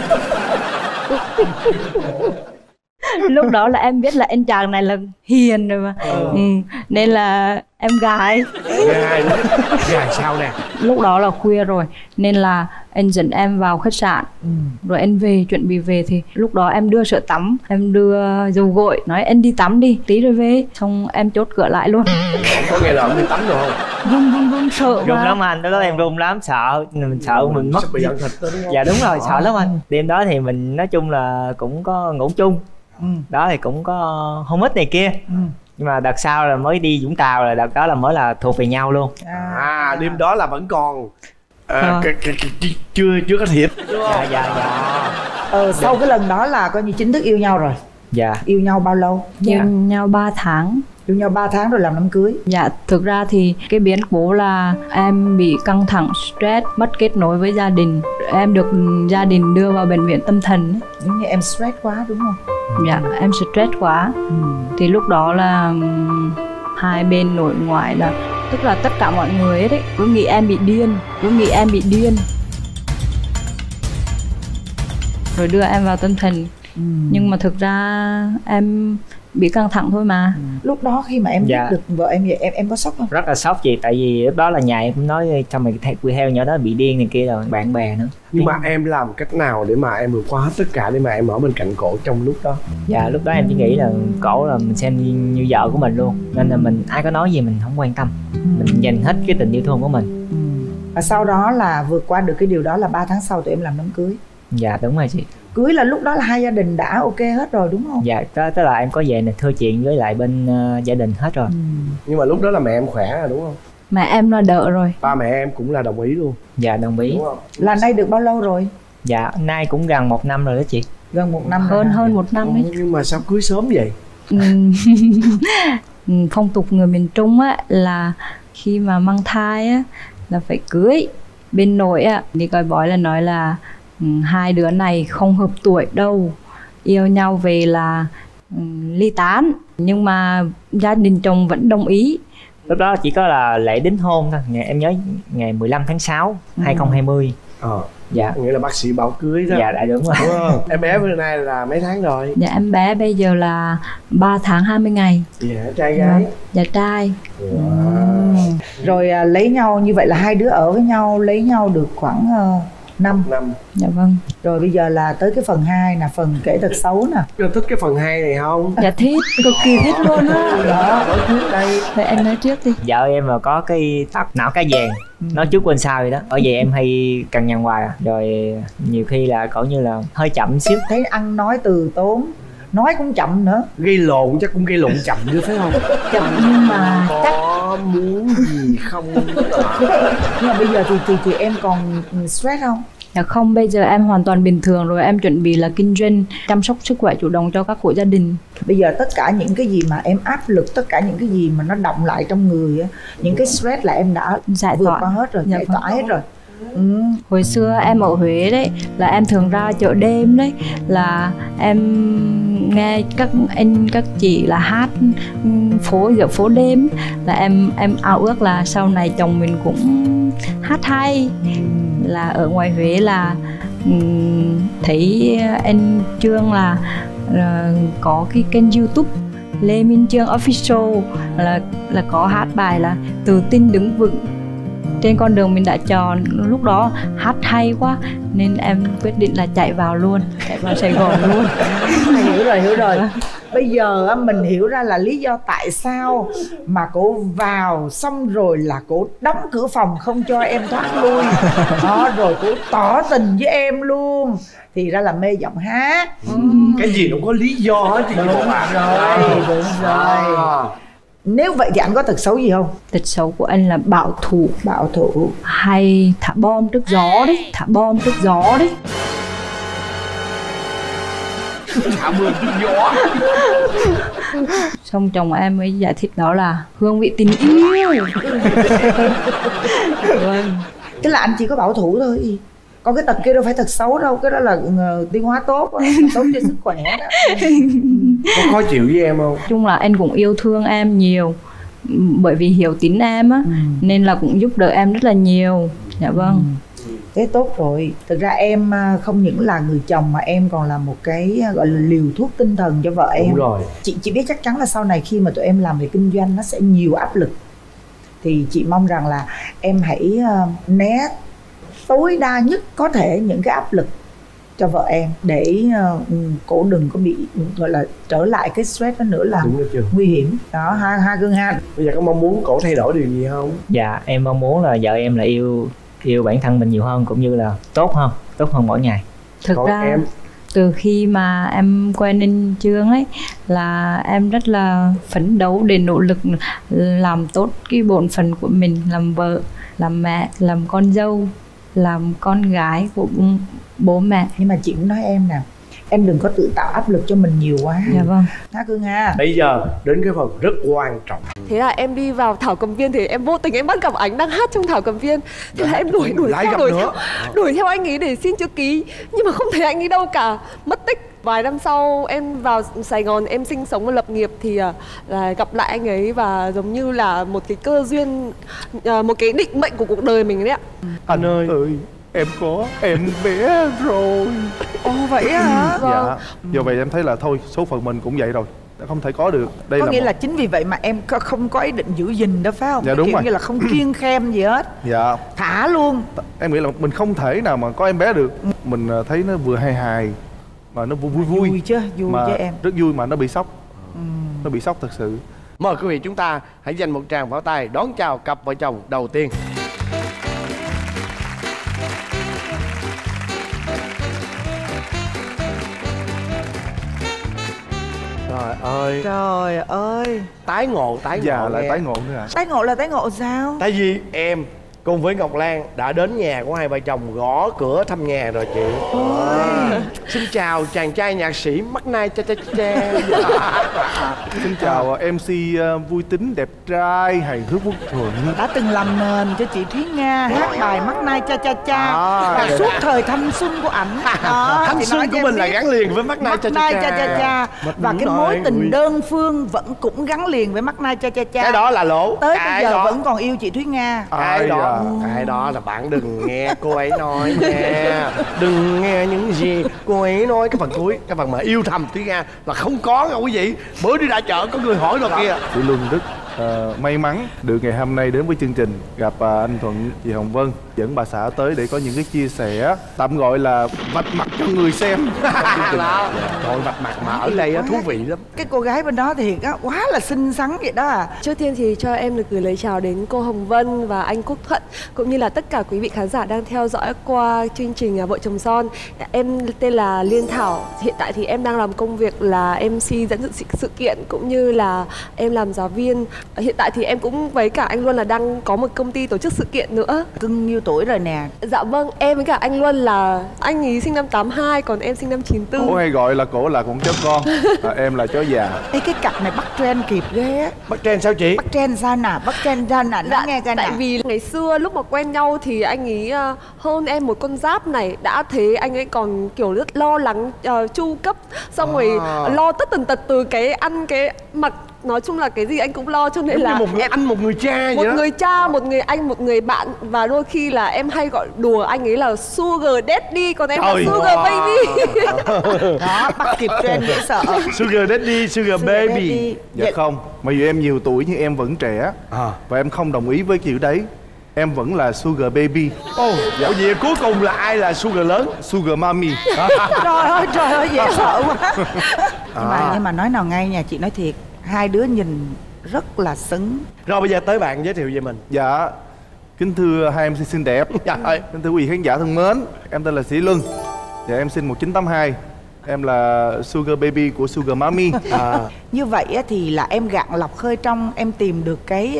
Lúc đó là em biết là anh chàng này là hiền rồi mà. Nên là em gái. Gài sao nè? Lúc đó là khuya rồi nên là anh dẫn em vào khách sạn. Rồi anh về, chuẩn bị về thì lúc đó em đưa sữa tắm, em đưa dầu gội, nói anh đi tắm đi, tí rồi về. Xong em chốt cửa lại luôn. Có nghe là ông đi tắm rồi không? Run sợ Run lắm anh, đó em run lắm, sợ mình sợ mình mất. Bị giận thịt đó đúng không? Dạ đúng rồi, sợ lắm anh. Đêm đó thì mình nói chung là cũng có ngủ chung. Đó thì cũng có hôn ít này kia. Nhưng mà đợt sau là mới đi Vũng Tàu, là đợt đó là mới là thuộc về nhau luôn. Đêm đó là vẫn còn chưa có thiệp. Dạ. Sau cái lần đó là coi như chính thức yêu nhau rồi. Dạ. Yêu nhau bao lâu? Yêu nhau 3 tháng. Yêu nhau 3 tháng rồi làm đám cưới. Dạ, thực ra thì cái biến cố là em bị căng thẳng, stress, mất kết nối với gia đình. Em được gia đình đưa vào bệnh viện tâm thần. Giống như em stress quá đúng không? Dạ, em stress quá. Thì lúc đó là hai bên nội ngoại là, tức là tất cả mọi người ấy đấy, cứ nghĩ em bị điên. Rồi đưa em vào tâm thần. Nhưng mà thực ra em bị căng thẳng thôi mà. Lúc đó khi mà em biết được vợ em vậy, em có sốc không? Rất là sốc chị, tại vì lúc đó là nhà em cũng nói sao mày quy theo nhỏ đó bị điên này kia, rồi bạn bè nữa. Nhưng mà em làm cách nào để mà em vượt qua hết tất cả để mà em ở bên cạnh cổ trong lúc đó? Dạ lúc đó em chỉ nghĩ là cổ là mình xem như vợ của mình luôn, nên là mình ai có nói gì mình không quan tâm. Mình dành hết cái tình yêu thương của mình. Và sau đó là vượt qua được cái điều đó là 3 tháng sau tụi em làm đám cưới. Dạ đúng rồi chị. Cưới là lúc đó là hai gia đình đã ok hết rồi đúng không? Dạ, tức là em có về này thưa chuyện với lại bên gia đình hết rồi. Nhưng mà lúc đó là mẹ em khỏe rồi đúng không? Mẹ em là đỡ rồi. Ba mẹ em cũng là đồng ý luôn. Dạ đồng ý. Là nay được bao lâu rồi? Dạ nay cũng gần 1 năm rồi đó chị. Gần 1 năm hơn 1 năm đấy. Nhưng mà sao cưới sớm vậy? Phong tục người miền Trung á là khi mà mang thai á là phải cưới. Bên nội á thì coi bói là nói là hai đứa này không hợp tuổi đâu, yêu nhau về là ly tán. Nhưng mà gia đình chồng vẫn đồng ý. Lúc đó chỉ có là lễ đính hôn thôi, em nhớ ngày 15 tháng 6 2020. Dạ. Nghĩa là bác sĩ bảo cưới đó. Dạ đã đúng rồi. Em bé bữa nay là mấy tháng rồi? Dạ em bé bây giờ là 3 tháng 20 ngày. Dạ trai gái? Dạ trai. Rồi lấy nhau như vậy là hai đứa ở với nhau, lấy nhau được khoảng năm. Dạ vâng. Rồi bây giờ là tới cái phần 2 nè, phần kể tật xấu nè. Cô thích cái phần 2 này không? Dạ thích, cực kỳ thích luôn á. Đó, nói trước đây. Vậy em nói trước đi. Vợ em mà có cái tóc não cá vàng, nói trước quên sau vậy đó. Bởi vậy em hay cằn nhằn hoài à. Rồi nhiều khi là cỡ như là hơi chậm xíu. Thấy ăn nói từ tốn, nói cũng chậm nữa. Gây lộn chắc cũng gây lộn chậm chứ phải không? Chậm nhưng mà chắc Có muốn gì không? Nhưng mà bây giờ thì em còn stress không? dạ không, bây giờ em hoàn toàn bình thường rồi. Em chuẩn bị là kinh doanh, chăm sóc sức khỏe chủ động cho các hộ gia đình. Bây giờ tất cả những cái gì mà em áp lực, tất cả những cái gì mà nó đọng lại trong người á, những cái stress là em đã Giải vượt tỏa. qua hết rồi, Dạ giải vâng. tỏa hết rồi. Hồi xưa em ở Huế đấy, là em thường ra chợ đêm đấy, là em nghe các anh các chị là hát phố giữa phố đêm, là em ao ước là sau này chồng mình cũng hát hay. Là ở ngoài Huế là thấy anh Trương là có cái kênh YouTube Lê Minh Trương Official, là có hát bài là tự tin đứng vững trên con đường mình đã chọn. Lúc đó hát hay quá nên em quyết định là chạy vào Sài Gòn luôn. Hiểu rồi. Bây giờ á, mình hiểu ra là lý do tại sao mà cô vào xong rồi là cô đóng cửa phòng không cho em thoát lui đó, rồi cô tỏ tình với em luôn, thì ra là mê giọng hát. Cái gì cũng có lý do hết chứ. Đúng rồi. Nếu vậy thì anh có tật xấu gì không? Tật xấu của anh là bảo thủ, hay thả bom trước gió đấy. Thả mưa trước gió. Xong chồng em mới giải thích đó là hương vị tình yêu. Vâng. Tức là anh chỉ có bảo thủ thôi, còn cái tật kia đâu phải tật xấu đâu, cái đó là tiêu hóa tốt, tốt cho sức khỏe đó. Có khó chịu với em không? Nói chung là anh cũng yêu thương em nhiều, bởi vì hiểu tính em á, nên là cũng giúp đỡ em rất là nhiều. Dạ vâng. Thế tốt rồi. Thực ra em không những là người chồng mà em còn là một cái gọi là liều thuốc tinh thần cho vợ em. Đúng rồi. Chị biết chắc chắn là sau này khi mà tụi em làm về kinh doanh nó sẽ nhiều áp lực, thì chị mong rằng là em hãy né tối đa nhất có thể những cái áp lực cho vợ em, để cổ đừng có bị gọi là trở lại cái stress đó nữa, là nguy hiểm đó ha Cương ha. Bây giờ có mong muốn cổ thay đổi điều gì không? Dạ em mong muốn là vợ em là yêu bản thân mình nhiều hơn, cũng như là tốt hơn mỗi ngày. Thực Còn ra em? Từ khi mà em quen anh Trương ấy, là em rất là phấn đấu để nỗ lực làm tốt cái bổn phận của mình, làm vợ, làm mẹ, làm con dâu, làm con gái của bố mẹ. Nhưng mà chị cũng nói em nè, em đừng có tự tạo áp lực cho mình nhiều quá. Dạ vâng. Ha Cương ha. Bây giờ đến cái phần rất quan trọng. Thế là em đi vào thảo cầm viên thì em vô tình em bắt gặp ảnh đang hát trong thảo cầm viên. Thế là em đuổi theo anh ấy để xin chữ ký, nhưng mà không thấy anh ấy đâu cả, mất tích. Vài năm sau em vào Sài Gòn em sinh sống và lập nghiệp thì là gặp lại anh ấy, và giống như là một cái cơ duyên, một cái định mệnh của cuộc đời mình đấy ạ. Anh ơi, em có em bé rồi. Ồ vậy hả? Dạ. Do vậy em thấy là thôi, số phận mình cũng vậy rồi, không thể có được. Đây có là nghĩa là chính vì vậy mà em không có ý định giữ gìn đó phải không? Dạ đúng rồi. Như là không kiêng khem gì hết. Dạ. Thả luôn. Em nghĩ là mình không thể nào mà có em bé được. Mình thấy nó vừa hài mà nó vui chứ, vui mà cho em. rất vui mà nó bị sốc. Nó bị sốc thật sự. Mời quý vị chúng ta hãy dành một tràng pháo tay đón chào cặp vợ chồng đầu tiên. Trời ơi. Tái ngộ Dạ lại nghe. tái ngộ nữa à? Tái ngộ sao? Tại vì em cùng với Ngọc Lan đã đến nhà của hai vợ chồng, gõ cửa thăm nhà rồi chị. Xin chào chàng trai nhạc sĩ mắt nai cha cha cha. Xin chào MC vui tính đẹp trai hài hước Quốc Thuận. Đã từng làm nền cho chị Thúy Nga hát bài mắt nai cha cha cha và suốt thời thanh xuân của ảnh. Thanh xuân của mình là gắn liền với mắt nai cha cha cha. Và cái mối tình đơn phương vẫn cũng gắn liền với mắt nai cha cha cha. Cái đó là lỗ. Tới bây giờ vẫn còn yêu chị Thúy Nga. Cái đó là bạn đừng nghe cô ấy nói nha. Đừng nghe những gì cô ấy nói. Cái phần cuối, cái phần mà yêu thầm Thúy Nga là không có nha quý vị. Bữa đi ra chợ có người hỏi rồi kìa. Chị Luân rất may mắn được ngày hôm nay đến với chương trình, gặp anh Thuận, chị Hồng Vân dẫn bà xã tới để có những cái chia sẻ tạm gọi là vạch mặt cho người xem. Trời, vạch mặt mà ở đây thú vị lắm. Cái cô gái bên đó thì quá là xinh xắn vậy đó à. Trước tiên thì cho em được gửi lời chào đến cô Hồng Vân và anh Quốc Thuận, cũng như là tất cả quý vị khán giả đang theo dõi qua chương trình Vợ Chồng Son. Em tên là Liên Thảo. Hiện tại thì em đang làm công việc là MC dẫn dự sự kiện, cũng như là em làm giáo viên. Hiện tại thì em cũng với cả anh Luân là đang có một công ty tổ chức sự kiện nữa. Cưng nhiêu tuổi rồi nè? Dạ vâng, em với cả anh Luân là anh ấy sinh năm 82, còn em sinh năm 94. Cổ hay gọi là cổ là con chó con, em là chó già. Ê, cái cặp này bắt trend kịp ghê á. Bắt trend sao chị? Bắt trend sao nè? Bắt trend ra nè, nó nghe coi nè. Tại vì ngày xưa lúc mà quen nhau thì anh ấy hơn em một con giáp này. Đã thế anh ấy còn kiểu rất lo lắng chu cấp, xong rồi lo tất tần tật từ cái ăn cái mặc, nói chung là cái gì anh cũng lo, cho nên là một người anh, một người cha vậy đó. Một người cha, một người anh, một người bạn. Và đôi khi là em hay gọi đùa anh ấy là Sugar Daddy, còn em là Sugar Baby. Đó, bắt kịp trend dễ sợ. Sugar Daddy, Sugar Baby. Dạ không, mặc dù em nhiều tuổi nhưng em vẫn trẻ, và em không đồng ý với kiểu đấy. Em vẫn là Sugar Baby. Dạ. Vậy cuối cùng là ai là Sugar lớn? Sugar Mommy. Trời ơi, dễ sợ quá. Nhưng mà nói nào ngay nha, chị nói thiệt, hai đứa nhìn rất là xứng. Rồi bây giờ tới bạn giới thiệu về mình. Dạ, kính thưa hai MC xinh đẹp. Kính thưa quý vị khán giả thân mến, em tên là Sĩ Luân. Dạ, em sinh 1982. Em là Sugar Baby của Sugar Mommy. Như vậy thì là em gạn lọc khơi trong, em tìm được cái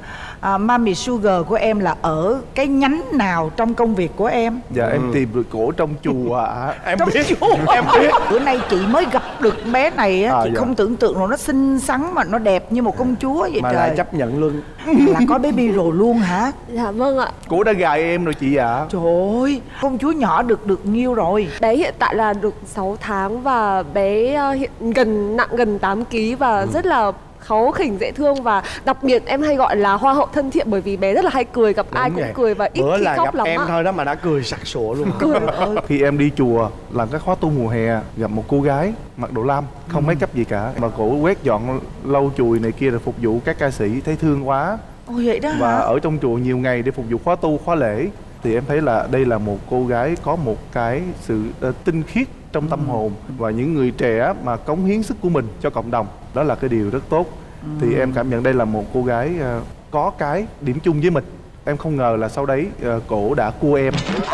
Mommy Sugar của em là ở cái nhánh nào trong công việc của em? Dạ, em tìm được cổ trong chùa ạ. Em biết, em biết. Bữa nay chị mới gặp được bé này á, chị dạ. không tưởng tượng rồi, nó xinh xắn mà nó đẹp như một công chúa vậy mà trời. lại chấp nhận luôn. Là có baby rồi luôn hả? Dạ vâng ạ. Cổ đã gài em rồi chị ạ. Trời ơi, công chúa nhỏ được nhiêu rồi? Bé hiện tại là được 6 tháng và bé hiện nặng gần 8 kg và rất là kháu khỉnh dễ thương, và đặc biệt em hay gọi là hoa hậu thân thiện, bởi vì bé rất là hay cười, gặp ai cũng cười và ít bữa khi là khóc gặp lắm em ạ. thôi đó mà đã cười sặc sụa luôn. Khi em đi chùa làm các khóa tu mùa hè, gặp một cô gái mặc đồ lam, không make up gì cả, mà cổ quét dọn lau chùi này kia rồi phục vụ các ca sĩ, thấy thương quá. Ôi vậy đó Và hả? ở trong chùa nhiều ngày để phục vụ khóa tu, khóa lễ, thì em thấy là đây là một cô gái có một cái sự tinh khiết trong tâm hồn, và những người trẻ mà cống hiến sức của mình cho cộng đồng, đó là cái điều rất tốt. Thì em cảm nhận đây là một cô gái có cái điểm chung với mình. Em không ngờ là sau đấy cổ đã cua em.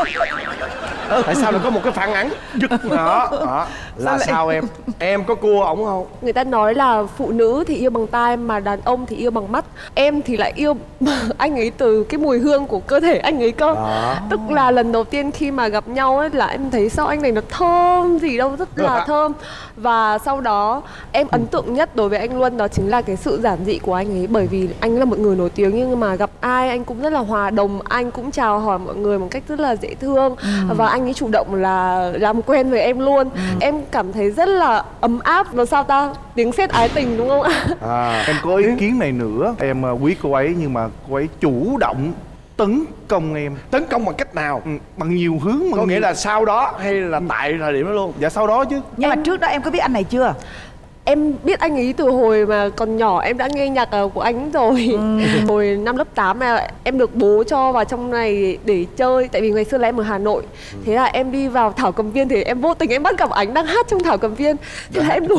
Tại sao lại có một cái phản ứng đó là sao em có cua ổng không? Người ta nói là phụ nữ thì yêu bằng tai, mà đàn ông thì yêu bằng mắt. Em thì lại yêu anh ấy từ cái mùi hương của cơ thể anh ấy cơ. Tức là lần đầu tiên khi mà gặp nhau ấy là em thấy sao anh này nó thơm gì đâu, rất là thơm. Và sau đó em ấn tượng nhất đối với anh Luân đó chính là cái sự giản dị của anh ấy. Bởi vì anh ấy là một người nổi tiếng nhưng mà gặp ai anh cũng rất là hòa đồng, anh cũng chào hỏi mọi người một cách rất là dễ thương. Và anh ấy chủ động là làm quen với em luôn. Em cảm thấy rất là ấm áp và sao ta, tiếng sét ái tình đúng không ạ? Em có ý kiến này nữa. Em quý cô ấy nhưng mà cô ấy chủ động tấn công em. Tấn công bằng cách nào? Bằng nhiều hướng. Có nghĩa là sau đó hay là tại thời điểm đó luôn? Dạ sau đó chứ. Nhưng mà trước đó em có biết anh này chưa? Em biết anh ấy từ hồi mà còn nhỏ, em đã nghe nhạc của anh rồi. Hồi năm lớp 8 là em được bố cho vào trong này để chơi. Tại vì ngày xưa là em ở Hà Nội. Thế là em đi vào Thảo Cầm Viên thì em vô tình em bắt gặp ảnh đang hát trong Thảo Cầm Viên. Thế là em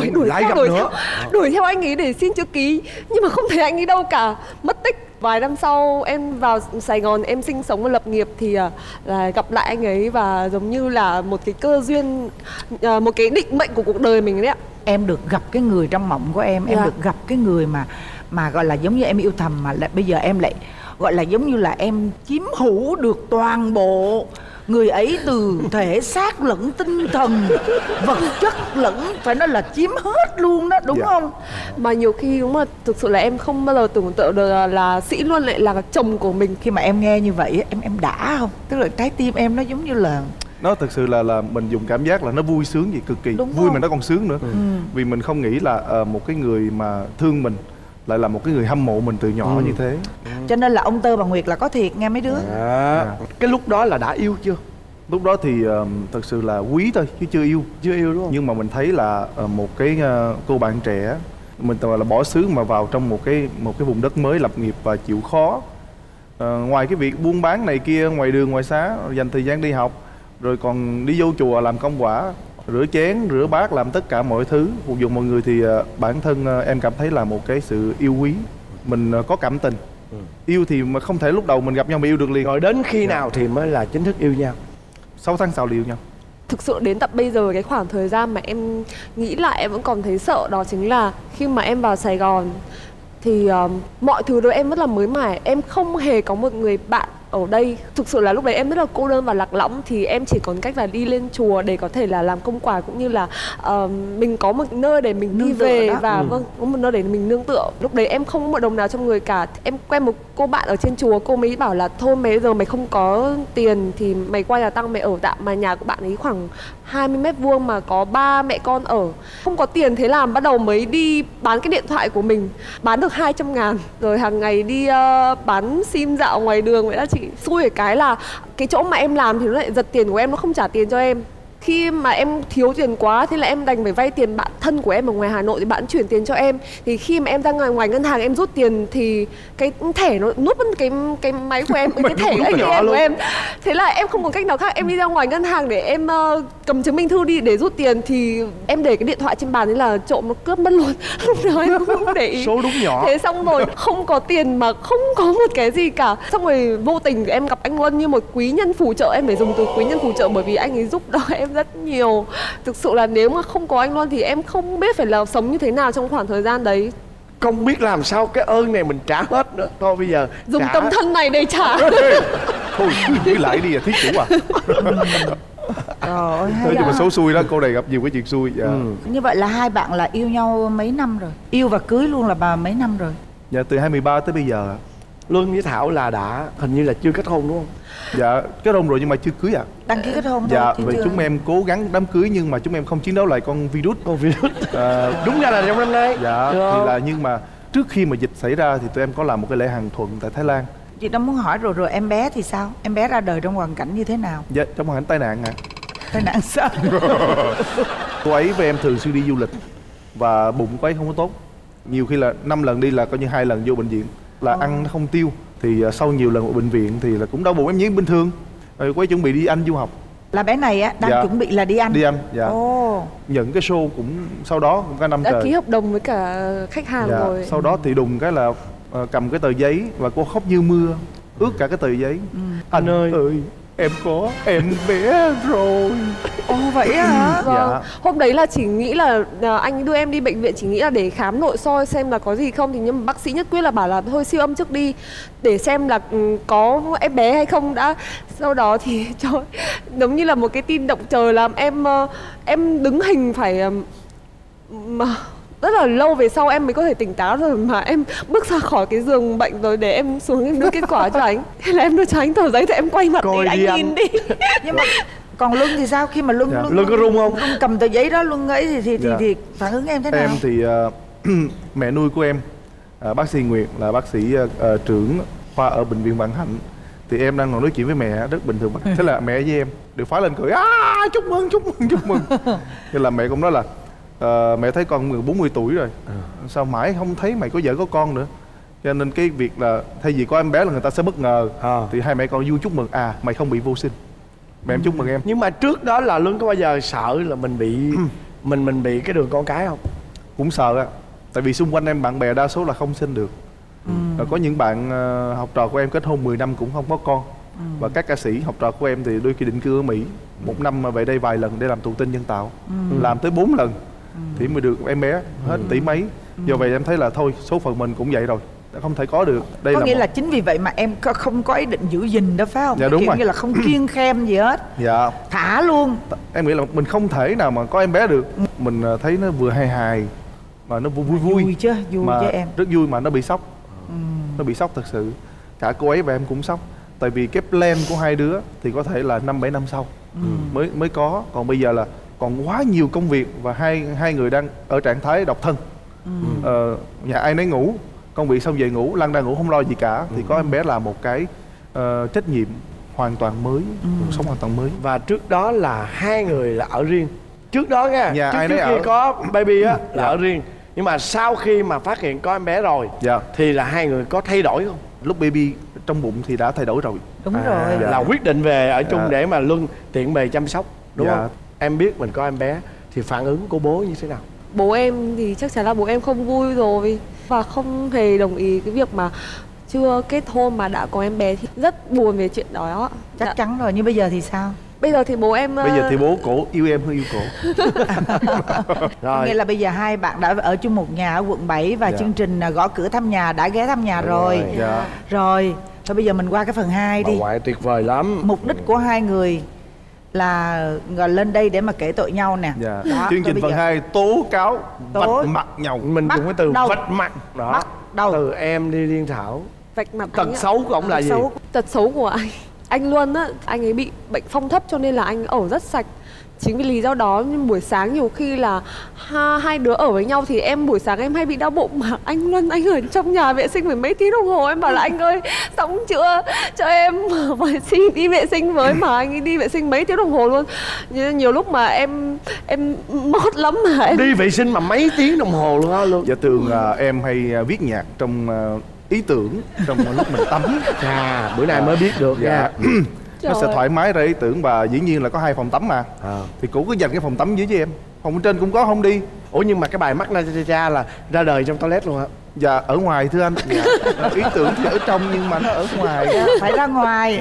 đuổi theo anh ấy để xin chữ ký. Nhưng mà không thấy anh ấy đâu cả, mất tích. Vài năm sau em vào Sài Gòn em sinh sống và lập nghiệp thì là gặp lại anh ấy, và giống như là một cái cơ duyên, một cái định mệnh của cuộc đời mình đấy ạ. Em được gặp cái người trong mộng của em được gặp cái người mà gọi là giống như em yêu thầm, mà lại bây giờ em lại gọi là giống như là em chiếm hữu được toàn bộ người ấy, từ thể xác lẫn tinh thần, vật chất lẫn, phải nói là chiếm hết luôn đó, đúng không? Mà nhiều khi đúng là thực sự là em không bao giờ tưởng tượng được là Sĩ Luân lại là chồng của mình. Khi mà em nghe như vậy em đã không? Tức là trái tim em nó giống như là nó thực sự là mình dùng cảm giác là nó vui sướng gì cực kỳ. Đúng vui không? mà nó còn sướng nữa. Vì mình không nghĩ là một cái người mà thương mình lại là một cái người hâm mộ mình từ nhỏ như thế. Cho nên là ông Tơ bà Nguyệt là có thiệt nghe mấy đứa. Cái lúc đó là đã yêu chưa? Lúc đó thì thật sự là quý thôi chứ chưa yêu. Chưa yêu đúng không? Nhưng mà mình thấy là một cái cô bạn trẻ mình là bỏ xứ mà vào trong một cái vùng đất mới lập nghiệp và chịu khó. Ngoài cái việc buôn bán này kia ngoài đường ngoài xá, dành thời gian đi học, rồi còn đi vô chùa làm công quả, rửa chén rửa bát, làm tất cả mọi thứ phục vụ mọi người, thì bản thân em cảm thấy là một cái sự yêu quý. Mình có cảm tình. Yêu thì mà không thể lúc đầu mình gặp nhau mà yêu được liền. Rồi đến khi nào thì mới là chính thức yêu nhau? 6 tháng sau thì yêu nhau. Thực sự đến tận bây giờ cái khoảng thời gian mà em nghĩ lại em vẫn còn thấy sợ, đó chính là khi mà em vào Sài Gòn thì mọi thứ đối em rất là mới mẻ. Em không hề có một người bạn ở đây. Thực sự là lúc đấy em rất là cô đơn và lạc lõng. Thì em chỉ còn cách là đi lên chùa để có thể là làm công quả, cũng như là mình có một nơi để mình đi về và vâng, có một nơi để mình nương tựa. Lúc đấy em không có một đồng nào trong người cả. Em quen một cô bạn ở trên chùa, cô mới bảo là thôi bây giờ mày không có tiền thì mày qua nhà tăng mày ở tạm. Mà nhà của bạn ấy khoảng 20 mét vuông mà có 3 mẹ con ở. Không có tiền, thế là bắt đầu mới đi bán cái điện thoại của mình, bán được 200.000. Rồi hàng ngày đi bán sim dạo ngoài đường. Vậy đó chị. Xui ở cái là cái chỗ mà em làm thì nó lại giật tiền của em, nó không trả tiền cho em. Khi mà em thiếu tiền quá, thế là em đành phải vay tiền bạn thân của em ở ngoài Hà Nội thì bạn chuyển tiền cho em. Thì khi mà em ra ngoài ngân hàng em rút tiền thì cái thẻ nó nuốt mất cái máy của em, cái thẻ ATM của em. Thế là em không có cách nào khác, em đi ra ngoài ngân hàng để em cầm chứng minh thư đi để rút tiền, thì em để cái điện thoại trên bàn, thế là trộm nó cướp mất luôn. Lúc đó em cũng không để ý. Số đúng nhỏ. Thế xong rồi không có tiền mà không có một cái gì cả. Xong rồi vô tình em gặp anh Luân như một quý nhân phù trợ, em phải dùng từ quý nhân phù trợ bởi vì anh ấy giúp đỡ em rất nhiều. Thực sự là nếu mà không có anh Luân thì em không biết phải là sống như thế nào trong khoảng thời gian đấy. Không biết làm sao cái ơn này mình trả hết nữa. Thôi bây giờ dùng tấm thân này để trả. Thôi cứ lại đi thiết chủ à. Nói chung là số xui đó, cô này gặp nhiều cái chuyện xui. Như vậy là hai bạn là yêu nhau mấy năm rồi? Yêu và cưới luôn là mấy năm rồi? Dạ từ 2013 tới bây giờ. Luân với Thảo là đã hình như là chưa kết hôn đúng không? Dạ kết hôn rồi nhưng mà chưa cưới ạ. Đăng ký kết hôn thôi. Dạ vì chúng em cố gắng đám cưới nhưng mà chúng em không chiến đấu lại con virus. Đúng ra là trong năm nay. Dạ thì là nhưng mà trước khi mà dịch xảy ra thì tụi em có làm một cái lễ hàng thuận tại Thái Lan. Chị đang muốn hỏi rồi em bé thì sao? Em bé ra đời trong hoàn cảnh như thế nào? Dạ trong hoàn cảnh tai nạn ạ. Tai nạn sao? Cô ấy với em thường xuyên đi du lịch và bụng cô ấy không có tốt. Nhiều khi là 5 lần đi là coi như 2 lần vô bệnh viện. Là ăn nó không tiêu. Thì sau nhiều lần ở bệnh viện thì là cũng đau bụng em như bình thường. Rồi cô ấy chuẩn bị đi Anh du học. Là bé này á đang chuẩn bị là đi Anh. Đi Anh, dạ. Nhận cái show cũng sau đó cũng cả năm trời. Đã ký hợp đồng với cả khách hàng rồi. Sau đó thì đùng cái là cầm cái tờ giấy và cô khóc như mưa, ướt cả cái tờ giấy. Anh ơi em có em bé rồi. Ồ vậy hả? Vâng. Hôm đấy là chỉ nghĩ là anh đưa em đi bệnh viện chỉ nghĩ là để khám nội soi xem là có gì không, thì nhưng mà bác sĩ nhất quyết là bảo là thôi siêu âm trước đi để xem là có em bé hay không đã. Sau đó thì trời, giống như là một cái tin động trời làm em đứng hình phải mà rất là lâu về sau em mới có thể tỉnh táo rồi, mà em bước ra khỏi cái giường bệnh rồi để em xuống em đưa kết quả cho anh. Thế là em đưa cho anh tờ giấy thì em quay mặt đi anh nhìn đi. Nhưng mà còn Luân thì sao? Khi mà Luân có run không? Luân cầm tờ giấy đó Luân ấy thì phản ứng em thế nào? Em thì mẹ nuôi của em bác sĩ Nguyệt là bác sĩ trưởng khoa ở bệnh viện Vạn Hạnh. Thì em đang ngồi nói chuyện với mẹ rất bình thường. Thế là mẹ với em đều phá lên cười chúc mừng. Thế là mẹ cũng nói là mẹ thấy con 40 tuổi rồi, sao mãi không thấy mày có vợ có con nữa. Cho nên cái việc là thay vì có em bé là người ta sẽ bất ngờ. Thì hai mẹ con vui chúc mừng mày không bị vô sinh. Mẹ em chúc mừng em. Nhưng mà trước đó là Luân có bao giờ sợ là mình bị mình bị cái đường con cái không? Cũng sợ á. Tại vì xung quanh em bạn bè đa số là không sinh được. Có những bạn học trò của em kết hôn 10 năm cũng không có con. Và các ca sĩ học trò của em thì đôi khi định cư ở Mỹ, một năm mà về đây vài lần để làm thụ tinh nhân tạo, làm tới 4 lần thì mới được em bé, hết tỷ mấy. Do vậy em thấy là thôi số phận mình cũng vậy rồi, không thể có được. Đây có là nghĩa là chính vì vậy mà em không có ý định giữ gìn đó phải không? Dạ đúng rồi. Như là không kiêng khem gì hết. Dạ. Thả luôn. Em nghĩ là mình không thể nào mà có em bé được. Mình thấy nó vừa hài mà nó vui chứ, vui mà chứ em. rất vui mà nó bị sốc. Nó bị sốc thật sự. Cả cô ấy và em cũng sốc. Tại vì cái plan của hai đứa thì có thể là 5-7 năm sau mới có. Còn bây giờ là còn quá nhiều công việc và hai người đang ở trạng thái độc thân. Nhà ai nấy ngủ, công việc xong về ngủ, lăn ra ngủ không lo gì cả. Thì có em bé là một cái trách nhiệm hoàn toàn mới, cuộc sống hoàn toàn mới. Và trước đó là hai người là ở riêng. Trước đó nha, nhà trước ai khi ở. có baby á là ở riêng. Nhưng mà sau khi mà phát hiện có em bé rồi, dạ, thì là hai người có thay đổi không? lúc baby trong bụng thì đã thay đổi rồi. Đúng rồi. Là quyết định về ở chung Dạ. để mà Luân tiện bề chăm sóc, đúng Dạ. không? Em biết mình có em bé thì phản ứng của bố như thế nào? Bố em thì chắc chắn là bố em không vui rồi, và không hề đồng ý cái việc mà chưa kết hôn mà đã có em bé, thì rất buồn về chuyện đó. Chắc chắn rồi, nhưng bây giờ thì sao? Bây giờ thì bố em Bây giờ thì bố cổ yêu em hơn yêu cổ. Rồi. Nghĩa là bây giờ hai bạn đã ở chung một nhà ở quận 7 và Dạ. chương trình gõ cửa thăm nhà đã ghé thăm nhà rồi. Dạ. Rồi, thôi bây giờ mình qua cái phần 2 Bà đi. ngoại tuyệt vời lắm. Mục đích của hai người là lên đây để mà kể tội nhau nè. Dạ. Đó, Chương rồi trình bây phần giờ- 2 tố cáo Tố- vạch mặt nhau. Mình Bắt dùng cái từ đầu. vạch mặt đó. Bắt đầu. Từ em đi Liên Thảo. vạch mặt Tật anh ạ. xấu của ông là gì? Tật xấu của anh Luân á, anh ấy bị bệnh phong thấp cho nên là anh ở rất sạch. Chính vì lý do đó nhưng buổi sáng nhiều khi là hai đứa ở với nhau thì buổi sáng em hay bị đau bụng, mà anh Luân anh ở trong nhà vệ sinh phải mấy tiếng đồng hồ. Em bảo là anh ơi sao cũng chưa cho em đi vệ sinh với, mà anh ấy đi vệ sinh mấy tiếng đồng hồ luôn. Nhiều lúc mà em mót lắm mà em Đi vệ sinh mà mấy tiếng đồng hồ luôn á luôn. Dạ thường em hay viết nhạc trong ý tưởng trong lúc mình tắm. À, bữa nay mới biết được nha. Nó sẽ thoải mái ra ý tưởng, và dĩ nhiên là có 2 phòng tắm mà. Thì cũng cứ dành cái phòng tắm dưới với em. Phòng bên trên cũng có không đi. Ủa nhưng mà cái bài mắt cha là ra đời trong toilet luôn hả? Dạ ở ngoài thưa anh. Dạ. Ý tưởng thì ở trong nhưng mà nó ở ngoài. Phải ra ngoài.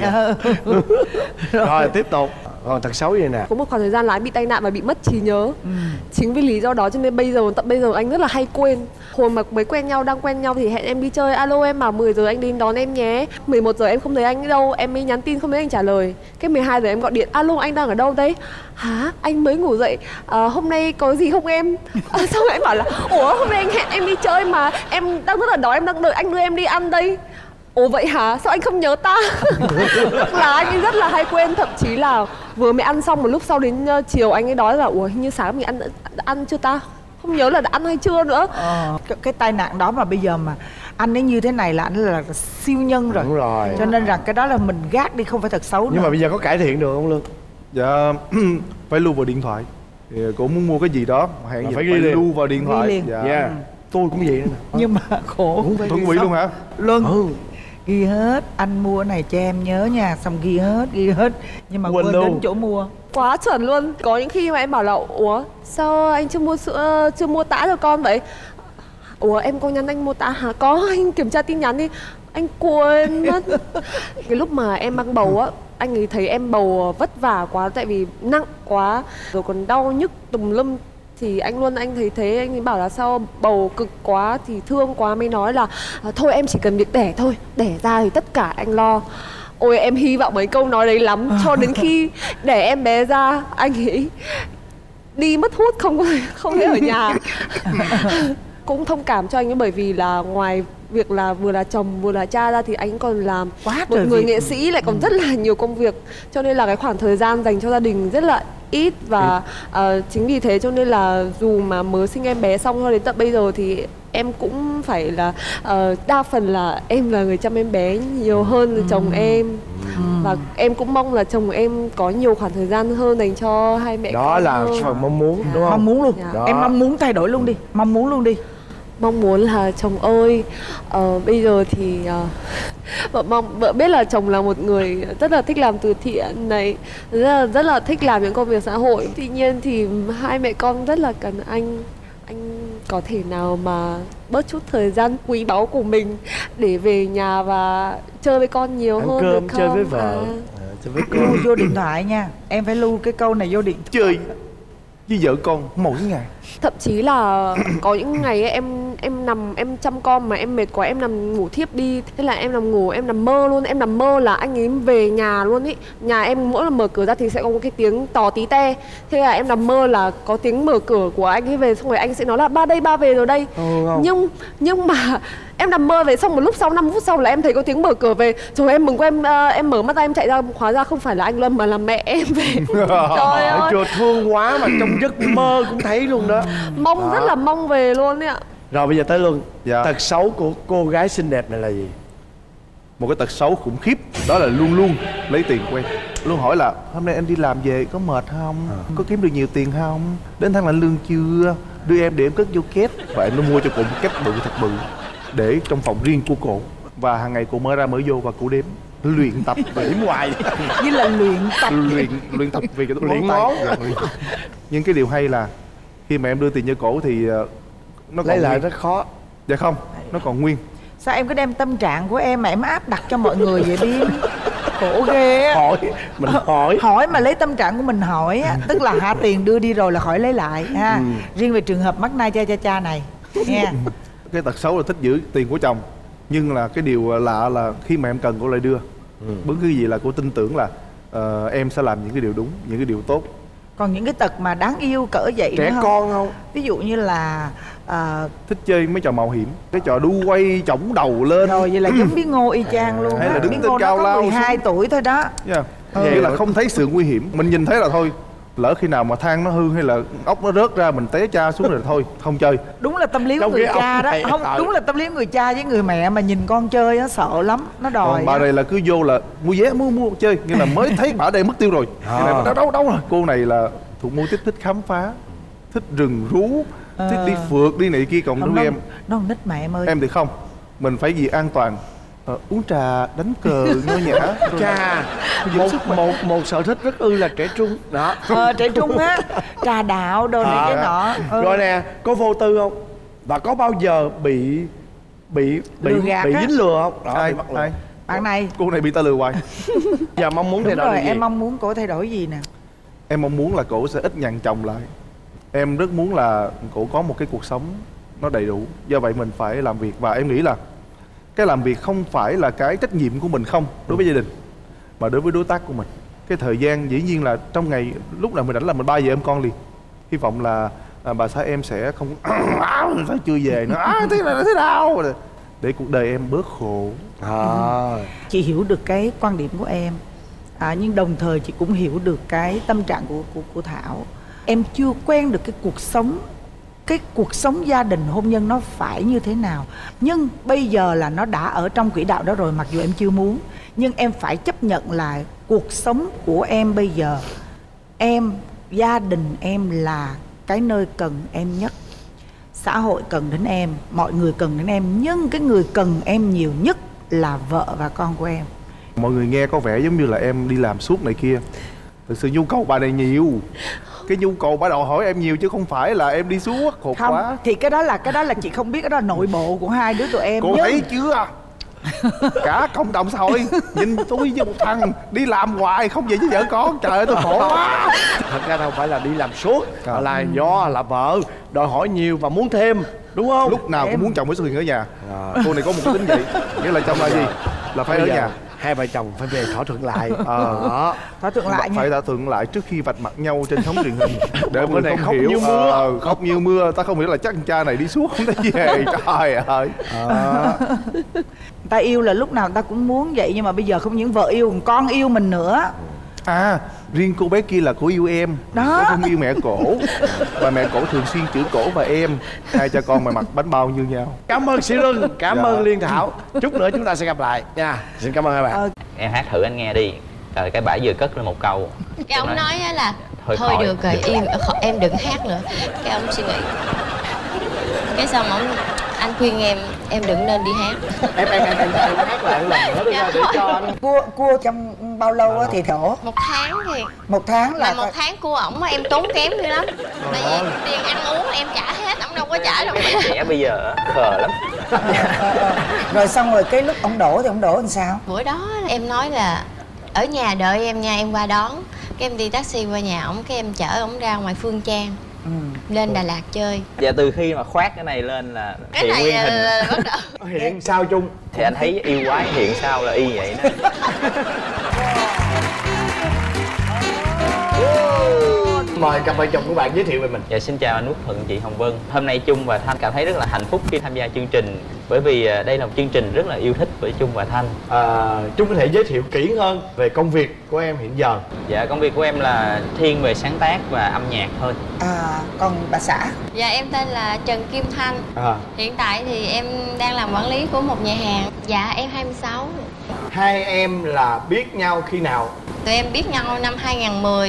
Rồi tiếp tục. Còn tật xấu gì nè? có một khoảng thời gian là anh bị tai nạn và bị mất trí nhớ. Chính vì lý do đó cho nên tận bây giờ anh rất là hay quên. Hồi mà mới đang quen nhau thì hẹn em đi chơi, alo em bảo 10 giờ anh đến đón em nhé. 11 giờ em không thấy anh ở đâu, em mới nhắn tin không thấy anh trả lời. Cái 12 giờ em gọi điện, alo anh đang ở đâu đấy? Hả? Anh mới ngủ dậy, hôm nay có gì không em? Xong rồi em bảo là ủa hôm nay anh hẹn em đi chơi mà em đang rất là đói, em đang đợi anh đưa em đi ăn đây. Ồ vậy hả? Sao anh không nhớ ta? Là anh ấy rất là hay quên. Thậm chí là vừa mới ăn xong một lúc sau đến chiều anh ấy nói là ủa hình như sáng mình ăn chưa ta? Không nhớ là đã ăn hay chưa nữa. Cái tai nạn đó mà bây giờ mà anh ấy như thế này là anh là siêu nhân rồi. Đúng rồi. Cho nên rằng cái đó là mình gác đi, không phải thật xấu nữa. Nhưng mà bây giờ có cải thiện được không Lương? Dạ phải lưu vào điện thoại. Thì cô muốn mua cái gì đó hẹn Mà gì phải phải ghi liền. lưu vào điện Ghi thoại. liền. Dạ. Yeah. Tôi cũng vậy nữa nè. Nhưng mà khổ. Thuận Quỳ luôn hả? Luân ghi hết, anh mua cái này cho em nhớ nha, xong ghi hết nhưng mà quên đến chỗ mua. Quá chuẩn luôn. Có những khi mà em bảo là ủa sao anh chưa mua sữa, chưa mua tã cho con vậy? Ủa em có nhắn anh mua tã hả? Có, anh kiểm tra tin nhắn đi. Anh quên mất. Cái lúc mà em mang bầu á, anh ấy thấy em bầu vất vả quá tại vì nặng quá rồi còn đau nhức tùm lum, thì anh Luân anh thấy thế, anh ấy bảo là sao bầu cực quá thì thương quá, mới nói là thôi em chỉ cần việc đẻ thôi, đẻ ra thì tất cả anh lo. Ôi em hy vọng mấy câu nói đấy lắm. Cho đến khi đẻ em bé ra, anh ấy đi mất hút, không thể ở nhà. Cũng thông cảm cho anh ấy, bởi vì là ngoài việc là vừa là chồng vừa là cha ra thì anh còn làm một người nghệ sĩ, lại còn rất là nhiều công việc, cho nên là cái khoảng thời gian dành cho gia đình rất là ít. Và chính vì thế cho nên là dù mà mới sinh em bé xong cho đến tận bây giờ thì em cũng phải là đa phần là em là người chăm em bé nhiều hơn là chồng em. Và em cũng mong là chồng em có nhiều khoảng thời gian hơn dành cho hai mẹ đó con là hơn. phần mong muốn, đúng không? Mong muốn luôn. Dạ. Em mong muốn thay đổi luôn đi, mong muốn luôn đi. Mong muốn là chồng ơi, bây giờ thì vợ biết là chồng là một người rất là thích làm từ thiện này, rất là thích làm những công việc xã hội. Tuy nhiên thì hai mẹ con rất là cần anh có thể nào mà bớt chút thời gian quý báu của mình để về nhà và chơi với con nhiều ăn hơn cơm, được không? chơi với vợ, chơi với con. Lưu vô điện thoại nha, em phải lưu cái câu này vô điện thoại. Chơi với vợ con mỗi ngày. Thậm chí là có những ngày ấy, em nằm em chăm con mà em mệt quá, em nằm ngủ thiếp đi, thế là em nằm ngủ em nằm mơ luôn, em nằm mơ là anh ấy về nhà luôn ý. Nhà em mỗi lần mở cửa ra thì sẽ có một cái tiếng tò tí te, thế là em nằm mơ là có tiếng mở cửa của anh ấy về, xong rồi anh sẽ nói là ba đây, ba về rồi đây. Nhưng mà em nằm mơ về, xong một lúc sau 5 phút sau là em thấy có tiếng mở cửa về, rồi em mừng quá, em mở mắt ra em chạy ra, hóa ra không phải là anh Luân mà là mẹ em về. Trời ơi, Trời thương quá mà trong giấc mơ cũng thấy luôn đó. mong rất là mong về luôn đấy ạ. Rồi bây giờ tới Luân. Dạ. Tật xấu của cô gái xinh đẹp này là gì? Một cái tật xấu khủng khiếp đó là luôn luôn lấy tiền của em. Luôn hỏi là hôm nay em đi làm về có mệt không? Có kiếm được nhiều tiền không? Đến tháng lãnh lương chưa? đưa em để em cất vô két. Và em nó mua cho cổ một két bự thật bự để trong phòng riêng của cổ. Và hàng ngày cổ mở ra mở vô và cổ đếm luyện tập đếm hoài như là luyện tập luyện tập về cái luyện ngón ngón. tay. Nhưng cái điều hay là khi mà em đưa tiền cho cổ thì nó còn lấy lại nguyên. rất khó. Dạ không, nó còn nguyên. Sao em cứ đem tâm trạng của em mà em áp đặt cho mọi người vậy Biên? Khổ ghê á. Mình hỏi mà lấy tâm trạng của mình hỏi á, tức là hạ tiền đưa đi rồi là khỏi lấy lại ha. Riêng về trường hợp mắc nai cha này nha. Cái tật xấu là thích giữ tiền của chồng. Nhưng là cái điều lạ là khi mà em cần cô lại đưa. Bất cứ gì là cô tin tưởng là em sẽ làm những cái điều đúng, những cái điều tốt. Còn những cái tật mà đáng yêu cỡ vậy trẻ nữa con không? Ví dụ như là thích chơi mấy trò mạo hiểm, cái trò đu quay chổng đầu lên. Rồi vậy là giống Bí Ngô y chang luôn. Hay là đứng Bí trên Ngô cao nó có lao 12 tuổi thôi đó. Vậy là không thấy sự nguy hiểm. Mình nhìn thấy là thôi, lỡ khi nào mà than nó hư hay là ốc nó rớt ra mình té cha xuống rồi thôi không chơi. Đúng là tâm lý của người cha đó. Không, đúng là tâm lý của người cha với người mẹ mà nhìn con chơi á sợ lắm, nó đòi. Còn bà này là cứ vô là mua vé mua chơi, nhưng là mới thấy bà ở đây mất tiêu rồi. Đâu rồi. Cô này là thuộc mô típ thích khám phá, thích rừng rú, thích đi phượt đi này kia. Còn đứa em nó nít mà em ơi. Em thì không, mình phải gì an toàn. Uống trà, đánh cờ, nho nhã. Trà, một sở thích rất là trẻ trung đó. Trẻ trung á, trà đạo đồ này cái nọ. Rồi nè, có vô tư không? Và có bao giờ bị dính lừa không? Đó, Ai? Bạn này. Cô này bị ta lừa hoài. Giờ mong muốn thay đổi rồi, gì? em mong muốn cổ thay đổi gì nè? Em mong muốn là cổ sẽ ít nhằn chồng lại. Em rất muốn là cổ có một cái cuộc sống nó đầy đủ. Do vậy mình phải làm việc. Và em nghĩ là cái làm việc không phải là cái trách nhiệm của mình không đối với gia đình, mà đối với đối tác của mình. Cái thời gian dĩ nhiên là trong ngày lúc nào mình rảnh là mình 3 giờ em con liền. Hy vọng là bà xã em sẽ không phải chưa về nữa. Thế này là thế nào, để cuộc đời em bớt khổ. Chị hiểu được cái quan điểm của em, nhưng đồng thời chị cũng hiểu được cái tâm trạng của Thảo. Em chưa quen được cái cuộc sống gia đình hôn nhân nó phải như thế nào. Nhưng bây giờ là nó đã ở trong quỹ đạo đó rồi. Mặc dù em chưa muốn, nhưng em phải chấp nhận là cuộc sống của em bây giờ, gia đình em là cái nơi cần em nhất. Xã hội cần đến em, mọi người cần đến em, nhưng cái người cần em nhiều nhất là vợ và con của em. Mọi người nghe có vẻ giống như là em đi làm suốt này kia. Thực sự nhu cầu bà này nhiều. Cái nhu cầu bà đòi hỏi em nhiều chứ không phải là em đi suốt khổ không, quá. thì cái đó là chị không biết, cái đó là nội bộ của hai đứa tụi em. Cô thấy chưa? Cả cộng đồng xã hội nhìn tôi với một thằng đi làm hoài không về với vợ con. Trời ơi tôi khổ quá. Thật ra đâu phải là đi làm suốt, mà là do là vợ đòi hỏi nhiều và muốn thêm, đúng không? Lúc nào cũng muốn chồng phải xuất hiện ở nhà. Cô này có một cái tính vậy. Nghĩa là chồng là gì? Là phải ở nhà. Hai vợ chồng phải về thỏa thuận lại. Thỏa thuận lại nha. Phải thỏa thuận lại trước khi vạch mặt nhau trên sóng truyền hình. Để mọi người không không hiểu. hiểu. Như mưa. Khóc như mưa. Ta không hiểu là chắc con cha này đi suốt không thấy về. Trời ơi. Người ta yêu là lúc nào người ta cũng muốn vậy. Nhưng mà bây giờ không những vợ yêu, còn con yêu mình nữa. Riêng cô bé kia là cô yêu em đó, không yêu mẹ cổ. Và mẹ cổ thường xuyên chửi cổ và em. Hai cha con mà mặc bánh bao như nhau. Cảm ơn Sĩ Luân, cảm ơn Liên Thảo. Chút nữa chúng ta sẽ gặp lại nha. Xin cảm ơn hai bạn. Em hát thử anh nghe đi. Rồi cái bả vừa cất lên một câu. Cái ông nói là thôi được rồi, em đừng hát nữa. Cái ông suy nghĩ. Cái xong anh khuyên em đừng nên đi hát. Em hát lại lần nữa đi để cho anh. Cua trong bao lâu thì thổ? 1 tháng thì. 1 tháng là 1 tháng cua ổng em tốn kém dữ lắm. Tại vì tiền ăn uống em trả hết, ổng đâu có trả đâu. Trẻ bây giờ khờ lắm. Rồi xong rồi cái lúc ổng đổ thì ổng đổ làm sao? Bữa đó em nói là ở nhà đợi em nha, em qua đón. Cái em đi taxi qua nhà ổng, cái em chở ổng ra ngoài Phương Trang. Lên Đà Lạt chơi. Và từ khi mà khoác cái này lên là cái hiện này nguyên hình bắt đầu hiện sao chung. Thì anh thấy yêu quái hiện sao là y vậy đó. Mời cặp vợ chồng của bạn giới thiệu về mình. Dạ xin chào anh Quốc Thuận, chị Hồng Vân. Hôm nay Trung và Thanh cảm thấy rất là hạnh phúc khi tham gia chương trình. Bởi vì đây là một chương trình rất là yêu thích với Trung và Thanh. Trung có thể giới thiệu kỹ hơn về công việc của em hiện giờ? Dạ công việc của em là thiên về sáng tác và âm nhạc thôi. Còn bà xã? Dạ em tên là Trần Kim Thanh. Hiện tại thì em đang làm quản lý của một nhà hàng. Dạ em 26. Hai em là biết nhau khi nào? Tụi em biết nhau năm 2010.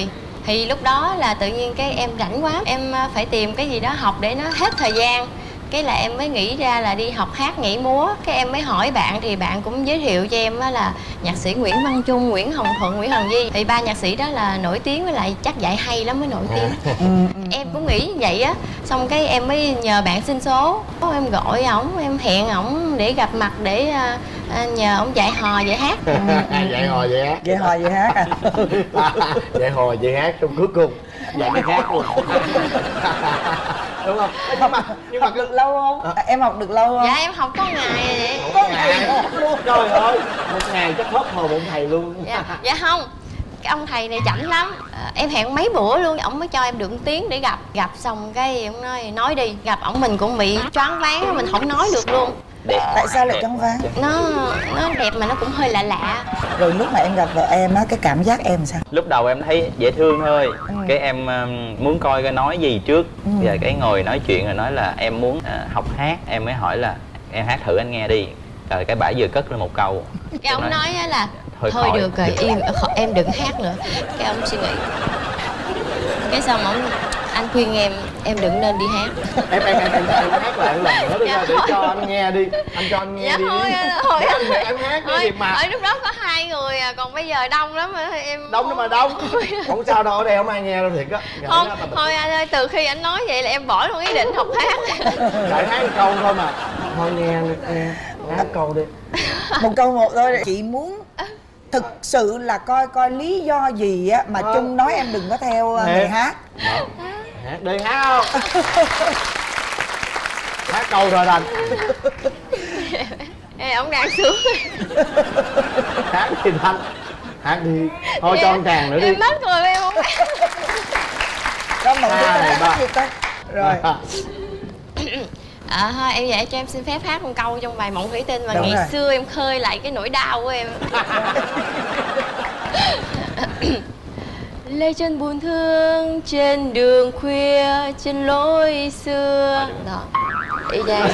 Thì lúc đó là tự nhiên cái em rảnh quá, em phải tìm cái gì đó học để nó hết thời gian. Cái là em mới nghĩ ra là đi học hát nhảy múa. Cái em mới hỏi bạn thì bạn cũng giới thiệu cho em là nhạc sĩ Nguyễn Văn Trung, Nguyễn Hồng Thuận, Nguyễn Hồng Di. Thì ba nhạc sĩ đó là nổi tiếng, với lại chắc dạy hay lắm mới nổi tiếng. Em cũng nghĩ như vậy á. Xong cái em mới nhờ bạn xin số. Em gọi ổng, em hẹn ổng để gặp mặt để nhờ ổng dạy hò dạy hát. Dạy hò dạy hát. Dạy hò dạy hát à? Dạy hò dạy hát trong cuối cùng dạy cái hát luôn. Đúng không? Nhưng mà được lâu không? Em học được lâu không? Dạ em học có ngày vậy. Có ngày học luôn. Trời ơi, một ngày chắc hết hồn ông thầy luôn. Dạ không, cái ông thầy này chảnh lắm. Em hẹn mấy bữa luôn, ổng mới cho em được 1 tiếng để gặp xong cái ông nói đi. Gặp ổng mình cũng bị choáng váng, mình không nói được luôn. Đẹp. Tại sao lại choáng váng? Nó đẹp mà nó cũng hơi lạ lạ. Rồi lúc mà em gặp vợ em á, cái cảm giác em sao? Lúc đầu em thấy dễ thương thôi. Cái em muốn coi cái nói gì trước. Giờ cái ngồi nói chuyện rồi nói là em muốn học hát. Em mới hỏi là em hát thử anh nghe đi. Rồi cái bả vừa cất lên một câu. Cái ông nói là thôi được rồi, em đừng hát nữa. Cái ông suy nghĩ. Cái xong anh khuyên em đừng nên đi hát. Em hát lại một lần nữa đi để cho anh nghe đi. Anh cho anh nghe đi. Thôi em hát cái gì mà. Ở lúc đó có 2 người à, còn bây giờ đông lắm rồi em. Đông nhưng mà đông. Không sao đâu, ở đây không ai nghe đâu thiệt á. Không, thôi anh ơi, từ khi anh nói vậy là em bỏ luôn ý định học hát. Lại hát một câu thôi mà. Thôi nghe hát câu đi. Một câu một thôi. Chị muốn thực sự là coi lý do gì á mà Trung nói em đừng có theo người hát. Hát đi, hát không? Hát câu rồi Thành. Ê, ông đang sướng. Hát đi Thành. Hát đi. Thôi cho anh tràng nữa đi. Em mất rồi em không. Có một cái gì coi. Rồi. Thôi em vậy cho em xin phép hát một câu trong bài Mộng Thủy Tinh mà Đúng ngày rồi. xưa em khơi lại cái nỗi đau của em. Lê chân buồn thương trên đường khuya, trên lối xưa. Đó. Ý ra.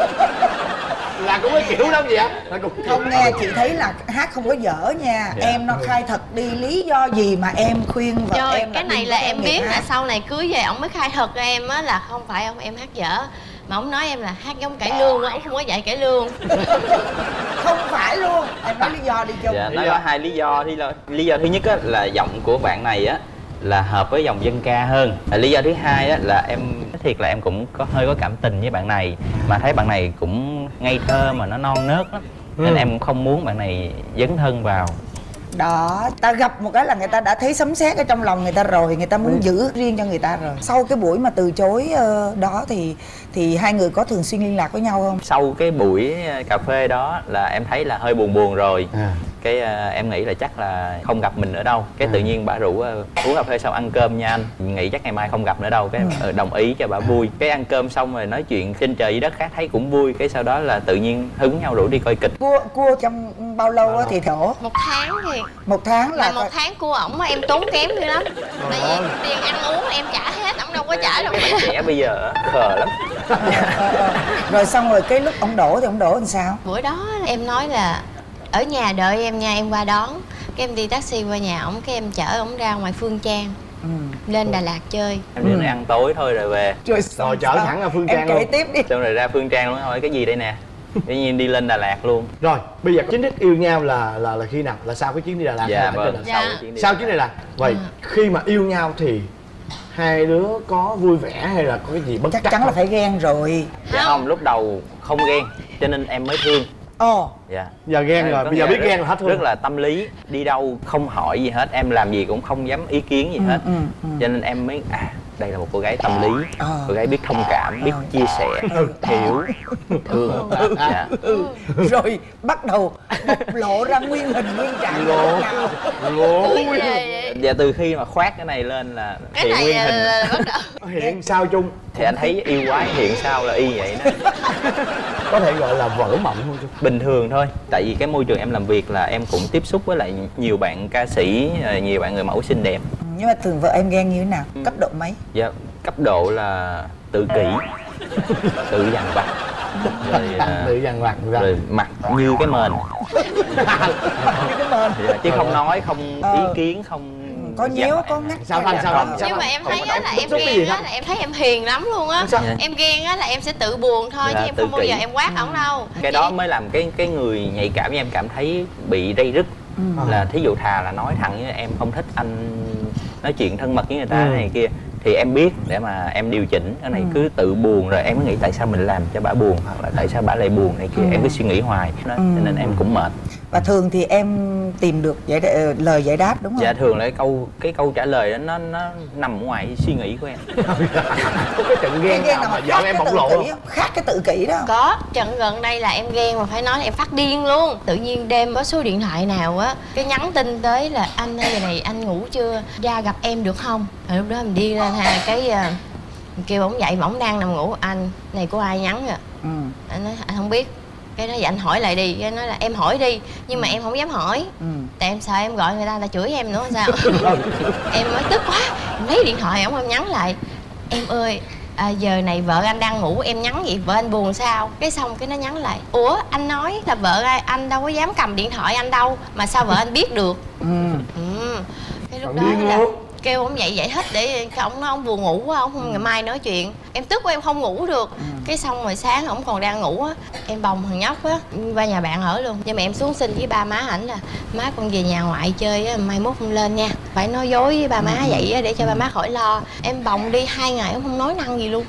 Là cũng cái kiểu lắm vậy á. Không nghe, chị thấy là hát không có dở nha. Em nó khai thật đi, lý do gì mà em khuyên vợ Rồi, em cái này là em biết là sau này cưới về ổng mới khai thật ra em á là không phải em hát dở. Mà ổng nói em là hát giống cải lương á, ổng không có dạy cải lương. Không phải luôn. Em nói lý do đi Chung. Dạ, nó có 2 lý do. Lý do thứ nhất á, là giọng của bạn này á là hợp với dòng dân ca hơn. Lý do thứ hai á, là em thiệt là em cũng hơi có cảm tình với bạn này. Mà thấy bạn này cũng ngây thơ mà nó non nớt lắm. Nên em cũng không muốn bạn này dấn thân vào. Đó, ta gặp một cái là người ta đã thấy sấm sét ở trong lòng người ta rồi, người ta muốn giữ riêng cho người ta rồi. Sau cái buổi mà từ chối đó thì hai người có thường xuyên liên lạc với nhau không? Sau cái buổi cà phê đó là em thấy là hơi buồn rồi. Cái em nghĩ là chắc là không gặp mình nữa đâu. Cái tự nhiên bà rủ uống cà phê xong ăn cơm nha anh. Nghĩ chắc ngày mai không gặp nữa đâu. Cái đồng ý cho bà vui. Cái ăn cơm xong rồi nói chuyện trên trời dưới đất khác thấy cũng vui. Cái sau đó là tự nhiên hứng nhau rủ đi coi kịch. Cua trong bao lâu thì thổ? 1 tháng thì. 1 tháng là 1 tháng cua ổng em tốn kém dữ lắm. Tại vì tiền ăn uống em trả hết, ổng đâu có trả đâu. Trẻ bây giờ khờ lắm. Rồi xong rồi cái lúc ổng đổ thì ổng đổ làm sao? Bữa đó em nói là ở nhà đợi em nha, em qua đón. Cái em đi taxi qua nhà ổng, cái em chở ổng ra ngoài Phương Trang. Lên Đà Lạt chơi. Em đưa nó ăn tối thôi rồi về. Rồi chở thẳng ra Phương Trang luôn. Em kể tiếp đi. Xong rồi ra Phương Trang luôn, hỏi cái gì đây nè. Tự nhiên đi lên Đà Lạt luôn. Rồi, bây giờ chính thức yêu nhau là khi nào? Là sau cái chuyến đi Đà Lạt? Dạ vâng, sau chuyến đi Đà Lạt. Vậy khi mà yêu nhau thì hai đứa có vui vẻ hay là có cái gì bất chắc chắn là phải ghen rồi. Dạ không, lúc đầu không ghen cho nên em mới thương. Dạ. Giờ ghen rồi, bây giờ biết ghen là hết thương. Rất là tâm lý, đi đâu không hỏi gì hết, em làm gì cũng không dám ý kiến gì hết. Cho nên em mới đây là một cô gái tâm lý, cô gái biết thông cảm, biết chia sẻ, hiểu, thương. Dạ. Rồi bắt đầu bộc lộ ra nguyên hình nguyên trạng lộ. Dạ từ khi mà khoác cái này lên là hiện nguyên hình. Hiện sao Chung? Thì anh thấy yêu quái hiện sao là y vậy đó. Có thể gọi là vỡ mộng không Chung? Bình thường thôi. Tại vì cái môi trường em làm việc là em cũng tiếp xúc với lại nhiều bạn ca sĩ, nhiều bạn người mẫu xinh đẹp. Nhưng mà thường vợ em ghen như thế nào? Cấp độ mấy? Dạ, cấp độ là tự kỷ, tự dằn vặt. Rồi, tự dằn vặt rồi mặt như cái mền. Như cái mền. Dạ, chứ không nói, không ý kiến, không có nhéo có ngắt. Sao Thanh? Nhưng mà em thấy á là em ghen á là em thấy em hiền lắm luôn á. Em ghen á là em sẽ tự buồn thôi chứ em không bao giờ em quát ổng đâu. Cái đó mới làm cái người nhạy cảm như em cảm thấy bị rây rứt. Là thí dụ thà là nói thẳng với em không thích anh nói chuyện thân mật với người ta này kia, thì em biết để mà em điều chỉnh. Cái này cứ tự buồn rồi em mới nghĩ tại sao mình làm cho bả buồn, hoặc là tại sao bả lại buồn này kia, em cứ suy nghĩ hoài đó, cho nên em cũng mệt. Và thường thì em tìm được lời giải đáp đúng không? Dạ thường là cái câu trả lời đó nó nằm ngoài suy nghĩ của em. Có cái trận ghen nào mà vợ em bộc lộ không? Khác cái tự kỷ đó. Có, trận gần đây là em ghen mà phải nói là em phát điên luôn. Tự nhiên đêm có số điện thoại nào á, cái nhắn tin tới là anh ơi này anh ngủ chưa, ra gặp em được không? Rồi lúc đó mình đi lên ha, cái kêu ổng dậy mà ổng đang nằm ngủ. Anh này của ai nhắn à? Anh nói anh không biết. Cái nói dạ anh hỏi lại đi. Cái nói là em hỏi đi, nhưng mà em không dám hỏi. Tại em sợ em gọi người ta là chửi em nữa sao. Em mới tức quá, em lấy điện thoại ổng, em nhắn lại: em ơi giờ này vợ anh đang ngủ, em nhắn vậy vợ anh buồn sao? Cái xong cái nó nhắn lại: ủa anh nói là vợ anh đâu có dám cầm điện thoại anh đâu, mà sao vợ anh biết được? Cái lúc đó là kêu ông dậy hết để ông nói ông buồn ngủ quá, ông không ngày mai nói chuyện. Em tức quá em không ngủ được. Cái xong rồi sáng ổng còn đang ngủ á, em bồng thằng nhóc á qua nhà bạn ở luôn. Nhưng mà em xuống xin với ba má ảnh là má con về nhà ngoại chơi á, mai mốt không lên nha. Phải nói dối với ba má vậy á để cho ba má khỏi lo. Em bồng đi 2 ngày ông không nói năng gì luôn.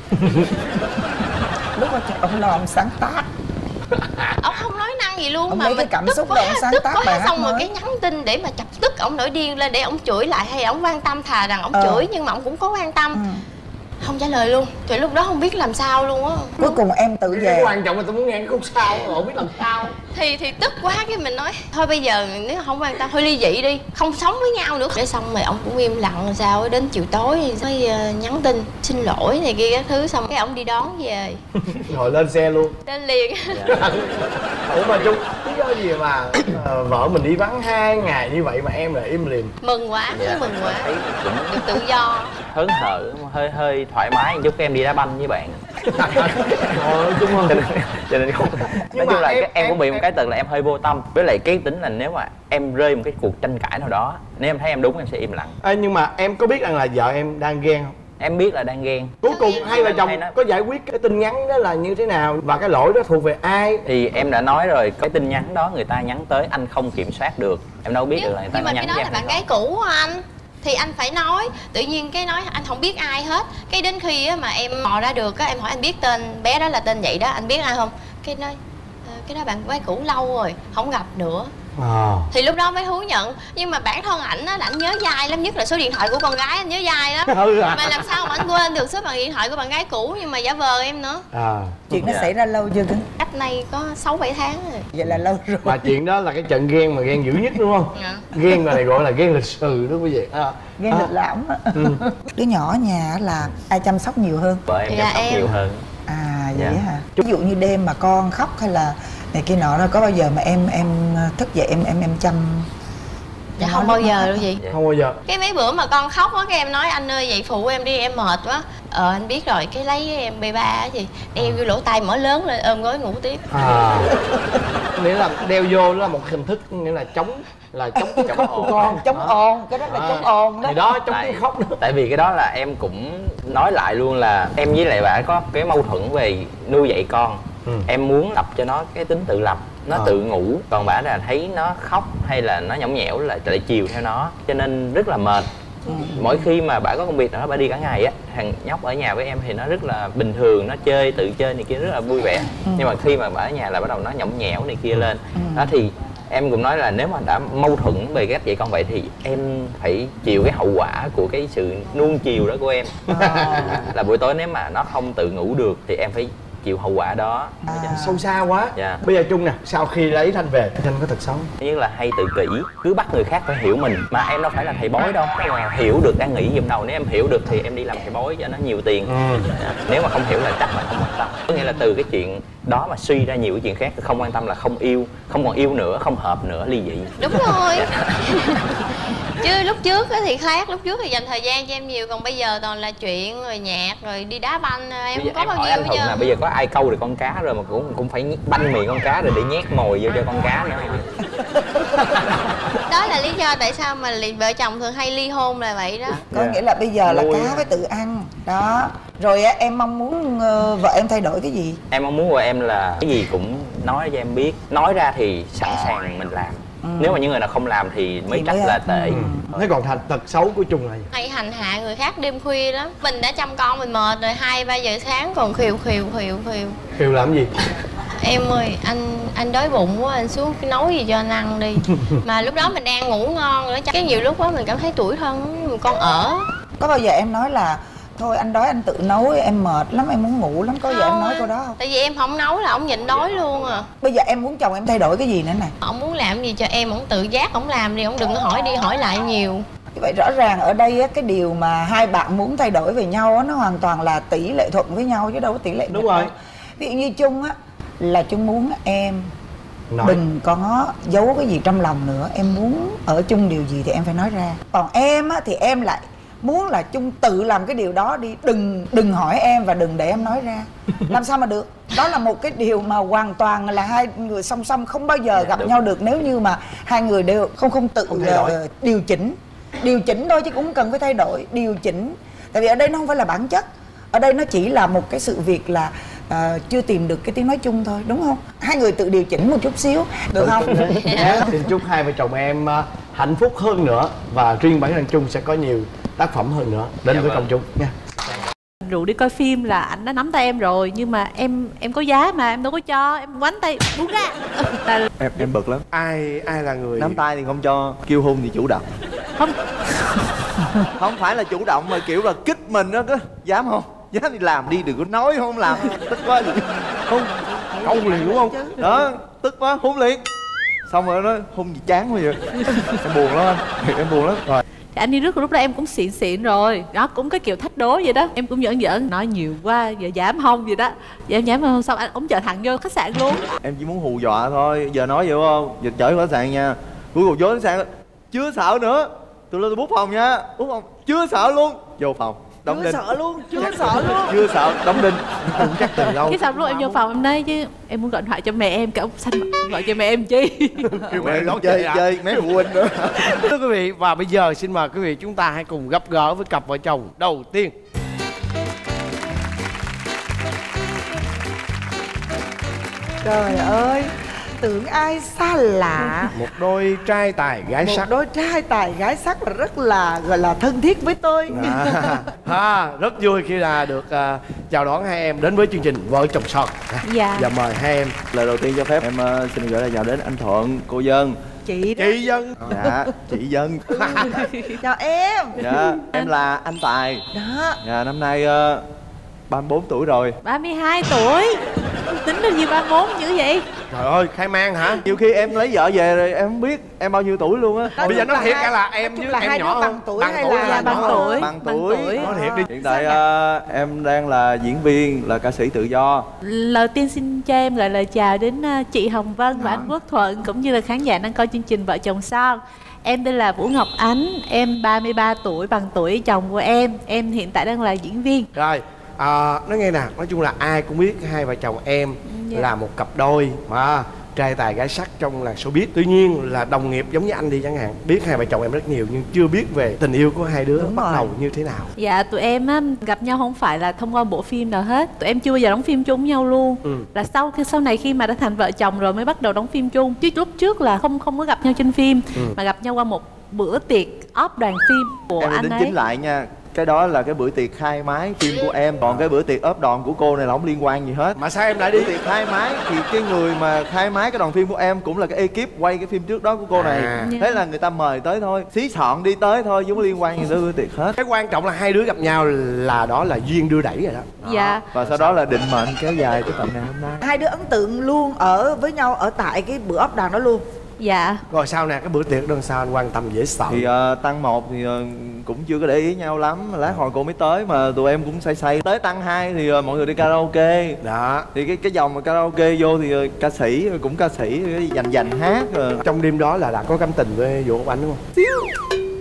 Lúc mà ông lo ông sáng tác. Ông không nói năng gì luôn. Ông mà lấy cái cảm xúc đó ông sáng tác bài hát xong mới. rồi cái nhắn tin để mà chọc tức ổng nổi điên lên để ổng chửi lại, hay ổng quan tâm, thà rằng ổng chửi nhưng mà ổng cũng có quan tâm. Không trả lời luôn. Thì lúc đó không biết làm sao luôn á. Cuối cùng em tự về. Cái quan trọng là tôi muốn nghe cái khúc sau, không biết làm sao. Thì tức quá cái mình nói thôi bây giờ nếu không quan tâm thôi ly dị đi, không sống với nhau nữa. Để xong rồi ông cũng im lặng làm sao. Đến chiều tối mới nhắn tin xin lỗi này kia các thứ, xong cái ông đi đón về. Ngồi lên xe luôn. Lên liền. Ủa mà Trung, lý do gì mà vợ mình đi vắng 2 ngày như vậy mà em lại im lìm? Mừng quá, mừng quá. Được tự do. Hớn hở, hơi thoải mái chút, em đi đá banh với bạn. Trung ơi. Cho nên không. Nói chung là em cũng bị một cái tật là em hơi vô tâm. Với lại cái tính là nếu mà em rơi một cái cuộc tranh cãi nào đó, nếu em thấy em đúng em sẽ im lặng. Nhưng mà em có biết rằng là vợ em đang ghen không? Em biết là đang ghen. Cuối cùng hai vợ chồng có giải quyết cái tin nhắn đó là như thế nào, và cái lỗi đó thuộc về ai? Thì em đã nói rồi, cái tin nhắn đó người ta nhắn tới anh không kiểm soát được. Em đâu biết được là người ta nhưng mà nhắn cái đó là bạn gái cũ của anh thì anh phải nói. Tự nhiên cái nói anh không biết ai hết. Cái đến khi á mà em mò ra được á, em hỏi anh biết tên bé đó là tên vậy đó, anh biết ai không? Cái nói cái đó bạn gái cũ lâu rồi không gặp nữa. Thì lúc đó mới thú nhận. Nhưng mà bản thân ảnh á là anh nhớ dai lắm, nhất là số điện thoại của con gái anh nhớ dai lắm. Mà làm sao mà anh quên được số điện thoại của bạn gái cũ nhưng mà giả vờ em nữa. Chuyện nó xảy ra lâu chưa cưng? Cách nay có 6-7 tháng rồi. Vậy là lâu rồi. Mà chuyện đó là cái trận ghen mà ghen dữ nhất đúng không? Ghen này gọi là ghen lịch sử đó quý vị. Ghen lịch lãm. Đứa nhỏ nhà là ai chăm sóc nhiều hơn? Vợ em chăm sóc nhiều hơn. Vậy hả? Ví dụ như đêm mà con khóc hay là này kia nọ đó, có bao giờ mà em thức dậy em chăm? Dạ không bao giờ đâu chị. Không bao giờ. Cái mấy bữa mà con khóc á, cái em nói anh ơi dậy phụ em đi em mệt quá. Anh biết rồi, cái lấy em B3 á chị, đeo vô lỗ tai mở lớn lên ôm gối ngủ tiếp. Nghĩa là đeo vô đó là một hình thức, nghĩa là chống khóc của con. Chống ồn, cái đó là chống ồn đó. Thì đó, chống cái khóc đó. Tại vì cái đó là em cũng nói lại luôn là em với lại bà có cái mâu thuẫn về nuôi dạy con. Em muốn tập cho nó cái tính tự lập, nó tự ngủ, còn bả là thấy nó khóc hay là nó nhõng nhẽo là lại chiều theo nó, cho nên rất là mệt. Mỗi khi mà bả có công việc nào bả đi cả ngày á, thằng nhóc ở nhà với em thì nó rất là bình thường, nó chơi tự chơi này kia rất là vui vẻ. Nhưng mà khi mà bả ở nhà là bắt đầu nó nhõng nhẽo này kia lên. Đó thì em cũng nói là nếu mà đã mâu thuẫn về cách dạy con vậy thì em phải chịu cái hậu quả của cái sự nuông chiều đó của em. Là buổi tối nếu mà nó không tự ngủ được thì em phải chịu hậu quả đó. Sâu xa quá. Bây giờ Trung nè, sau khi lấy Thanh về, Thanh có thật xấu? Thứ nhất là hay tự kỷ, cứ bắt người khác phải hiểu mình. Mà em đâu phải là thầy bói đâu, mà hiểu được đang nghĩ gì trong đầu. Nếu em hiểu được thì em đi làm thầy bói cho nó nhiều tiền. Nếu mà không hiểu là chắc là không quan tâm. Có nghĩa là từ cái chuyện đó mà suy ra nhiều cái chuyện khác. Không quan tâm là không yêu, không còn yêu nữa, không hợp nữa, ly dị. Đúng rồi. Chứ lúc trước thì khác, lúc trước thì dành thời gian cho em nhiều, còn bây giờ toàn là chuyện rồi nhạc rồi đi đá banh, em không có bao nhiêu chứ. Là bây giờ có ai câu được con cá rồi mà cũng phải banh miệng con cá rồi để nhét mồi vô cho con cá nữa. đó là lý do tại sao mà vợ chồng thường hay ly hôn là vậy đó. Có nghĩa là bây giờ là cá phải tự ăn đó. Rồi em mong muốn vợ em thay đổi cái gì? Em mong muốn vợ em là cái gì cũng nói cho em biết, nói ra thì sẵn sàng mình làm. Nếu mà những người nào không làm thì mới trách là tệ. Thế còn thành tật xấu của Trung là gì? Hay hành hạ người khác đêm khuya lắm. Mình đã chăm con mình mệt rồi, 2-3 giờ sáng còn khều. Khều làm gì? Em ơi, anh đói bụng quá, anh xuống nấu gì cho anh ăn đi. Mà lúc đó mình đang ngủ ngon nữa, cái nhiều lúc đó mình cảm thấy tủi thân, mình con ở. Có bao giờ em nói là thôi anh đói anh tự nấu, em mệt lắm, em muốn ngủ lắm, có bao giờ em nói câu đó không? Tại vì em không nấu là ông nhịn đói luôn à. Bây giờ em muốn chồng em thay đổi cái gì nữa nè? Ông muốn làm gì cho em, ông tự giác ông làm đi, ông đừng có hỏi đi hỏi lại nhiều. Như vậy rõ ràng ở đây á, cái điều mà hai bạn muốn thay đổi về nhau á, nó hoàn toàn là tỷ lệ thuận với nhau chứ đâu có tỷ lệ đúng rồi. Ví dụ như Trung á, là Trung muốn em nói. Đừng có giấu cái gì trong lòng nữa. Em muốn ở chung điều gì thì em phải nói ra. Còn em á, thì em lại muốn là Trung tự làm cái điều đó đi. Đừng hỏi em và đừng để em nói ra. Làm sao mà được. Đó là một cái điều mà hoàn toàn là hai người song song không bao giờ gặp nhau được. Nếu như mà hai người đều không tự điều chỉnh. Điều chỉnh thôi chứ cũng cần phải thay đổi. Điều chỉnh. Tại vì ở đây nó không phải là bản chất. Ở đây nó chỉ là một cái sự việc là chưa tìm được cái tiếng nói chung thôi, đúng không? Hai người tự điều chỉnh một chút xíu, được không? Xin chúc hai vợ chồng em hạnh phúc hơn nữa. Và riêng bản thân Trung sẽ có nhiều tác phẩm hơn nữa đến với công chúng nha. Rủ đi coi phim là ảnh đã nắm tay em rồi, nhưng mà em có giá mà em đâu có cho, em quánh tay buông ra. Em bực lắm. Ai là người nắm tay thì không cho, kêu hôn thì chủ động. Không phải là chủ động mà kiểu là kích mình đó, có dám không? Dám thì làm đi, đừng có nói không làm. Tức quá gì không hôn liền đúng không? Đó, tức quá hôn liền. Xong rồi nó hôn gì chán quá vậy. Em buồn lắm anh. Em buồn lắm. Rồi thì anh đi rước lúc đó em cũng xịn rồi, đó cũng cái kiểu thách đố vậy đó, em cũng giỡn nói nhiều quá giờ giảm không gì đó, giờ em giảm không xong anh cũng chờ thẳng vô khách sạn luôn. Em chỉ muốn hù dọa thôi, giờ nói vậy không? Giờ chở khách sạn nha. Cuối cùng vô khách sạn chưa sợ nữa, tôi lên tôi bút phòng nha, bút phòng chưa sợ luôn, vô phòng đóng đinh. Chưa sợ luôn. Chưa sợ, đóng đinh. Cũng chắc từ lâu. Cái xong lúc em vô phòng em nói chứ em muốn gọi điện thoại cho mẹ em, cái ông xanh gọi cho mẹ em chi. Kêu mẹ đón chơi mấy phụ huynh nữa. Thưa quý vị, và bây giờ xin mời quý vị chúng ta hãy cùng gặp gỡ với cặp vợ chồng đầu tiên. Trời ơi, tưởng ai xa lạ. Một đôi trai tài gái sắc. Một đôi trai tài gái sắc là rất là gọi là thân thiết với tôi. Rất vui khi là được chào đón hai em đến với chương trình Vợ Chồng Son. Dạ. Và mời hai em. Lời đầu tiên cho phép em xin gửi lời chào đến anh Thuận, cô Dân. Chị Dân. Dạ, chị Dân. Chào em. Dạ, em là anh Tài. Đó. Dạ, năm nay 34 tuổi rồi. 32 tuổi. Tính được gì 34 dữ vậy? Trời ơi, khai mang hả? Nhiều khi em lấy vợ về rồi em không biết em bao nhiêu tuổi luôn á. Bây giờ nói thiệt cả là em với em nhỏ bằng tuổi bằng hay tuổi là bằng tuổi? Bằng tuổi. Nói thiệt đi. Hiện tại em đang là diễn viên, là ca sĩ tự do. Lời tiên xin cho em gửi lời chào đến chị Hồng Vân và anh Quốc Thuận, cũng như là khán giả đang coi chương trình Vợ Chồng Son. Em tên là Vũ Ngọc Ánh, em 33 tuổi, bằng tuổi chồng của em. Em hiện tại đang là diễn viên. Rồi, nói nghe nè, nói chung là ai cũng biết hai vợ chồng em là một cặp đôi mà trai tài gái sắc trong làng showbiz. Tuy nhiên là đồng nghiệp giống như anh đi chẳng hạn, biết hai vợ chồng em rất nhiều nhưng chưa biết về tình yêu của hai đứa bắt đầu như thế nào. Dạ, tụi em á, gặp nhau không phải là thông qua bộ phim nào hết. Tụi em chưa bao giờ đóng phim chung với nhau luôn. Là sau này khi mà đã thành vợ chồng rồi mới bắt đầu đóng phim chung. Chứ lúc trước là không có gặp nhau trên phim, mà gặp nhau qua một bữa tiệc off đoàn phim của em anh đính ấy. chính lại nha, cái đó là cái bữa tiệc khai mái phim của em, còn cái bữa tiệc ốp đoàn của cô này là không liên quan gì hết. Mà sao em lại đi? Bữa tiệc khai mái thì cái người mà khai mái cái đoàn phim của em cũng là cái ekip quay cái phim trước đó của cô này. Thế là người ta mời tới thôi, xí xọn đi tới thôi chứ không có liên quan gì tới bữa tiệc hết. Cái quan trọng là hai đứa gặp nhau là đó là duyên đưa đẩy rồi đó. Dạ. Và sau đó là định mệnh kéo dài tới tận ngày hôm nay. Hai đứa ấn tượng luôn ở với nhau ở tại cái bữa ốp đoàn đó luôn. Dạ. Rồi sao nè, cái bữa tiệc đó sao anh quan tâm dễ sợ? Thì tăng 1 thì cũng chưa có để ý nhau lắm, lát hồi cô mới tới mà tụi em cũng say tới tăng 2 thì mọi người đi karaoke đó, thì cái dòng mà karaoke vô thì ca sĩ dành hát rồi. Trong đêm đó là đã có cảm tình với Vũ Ngọc Ánh đúng không?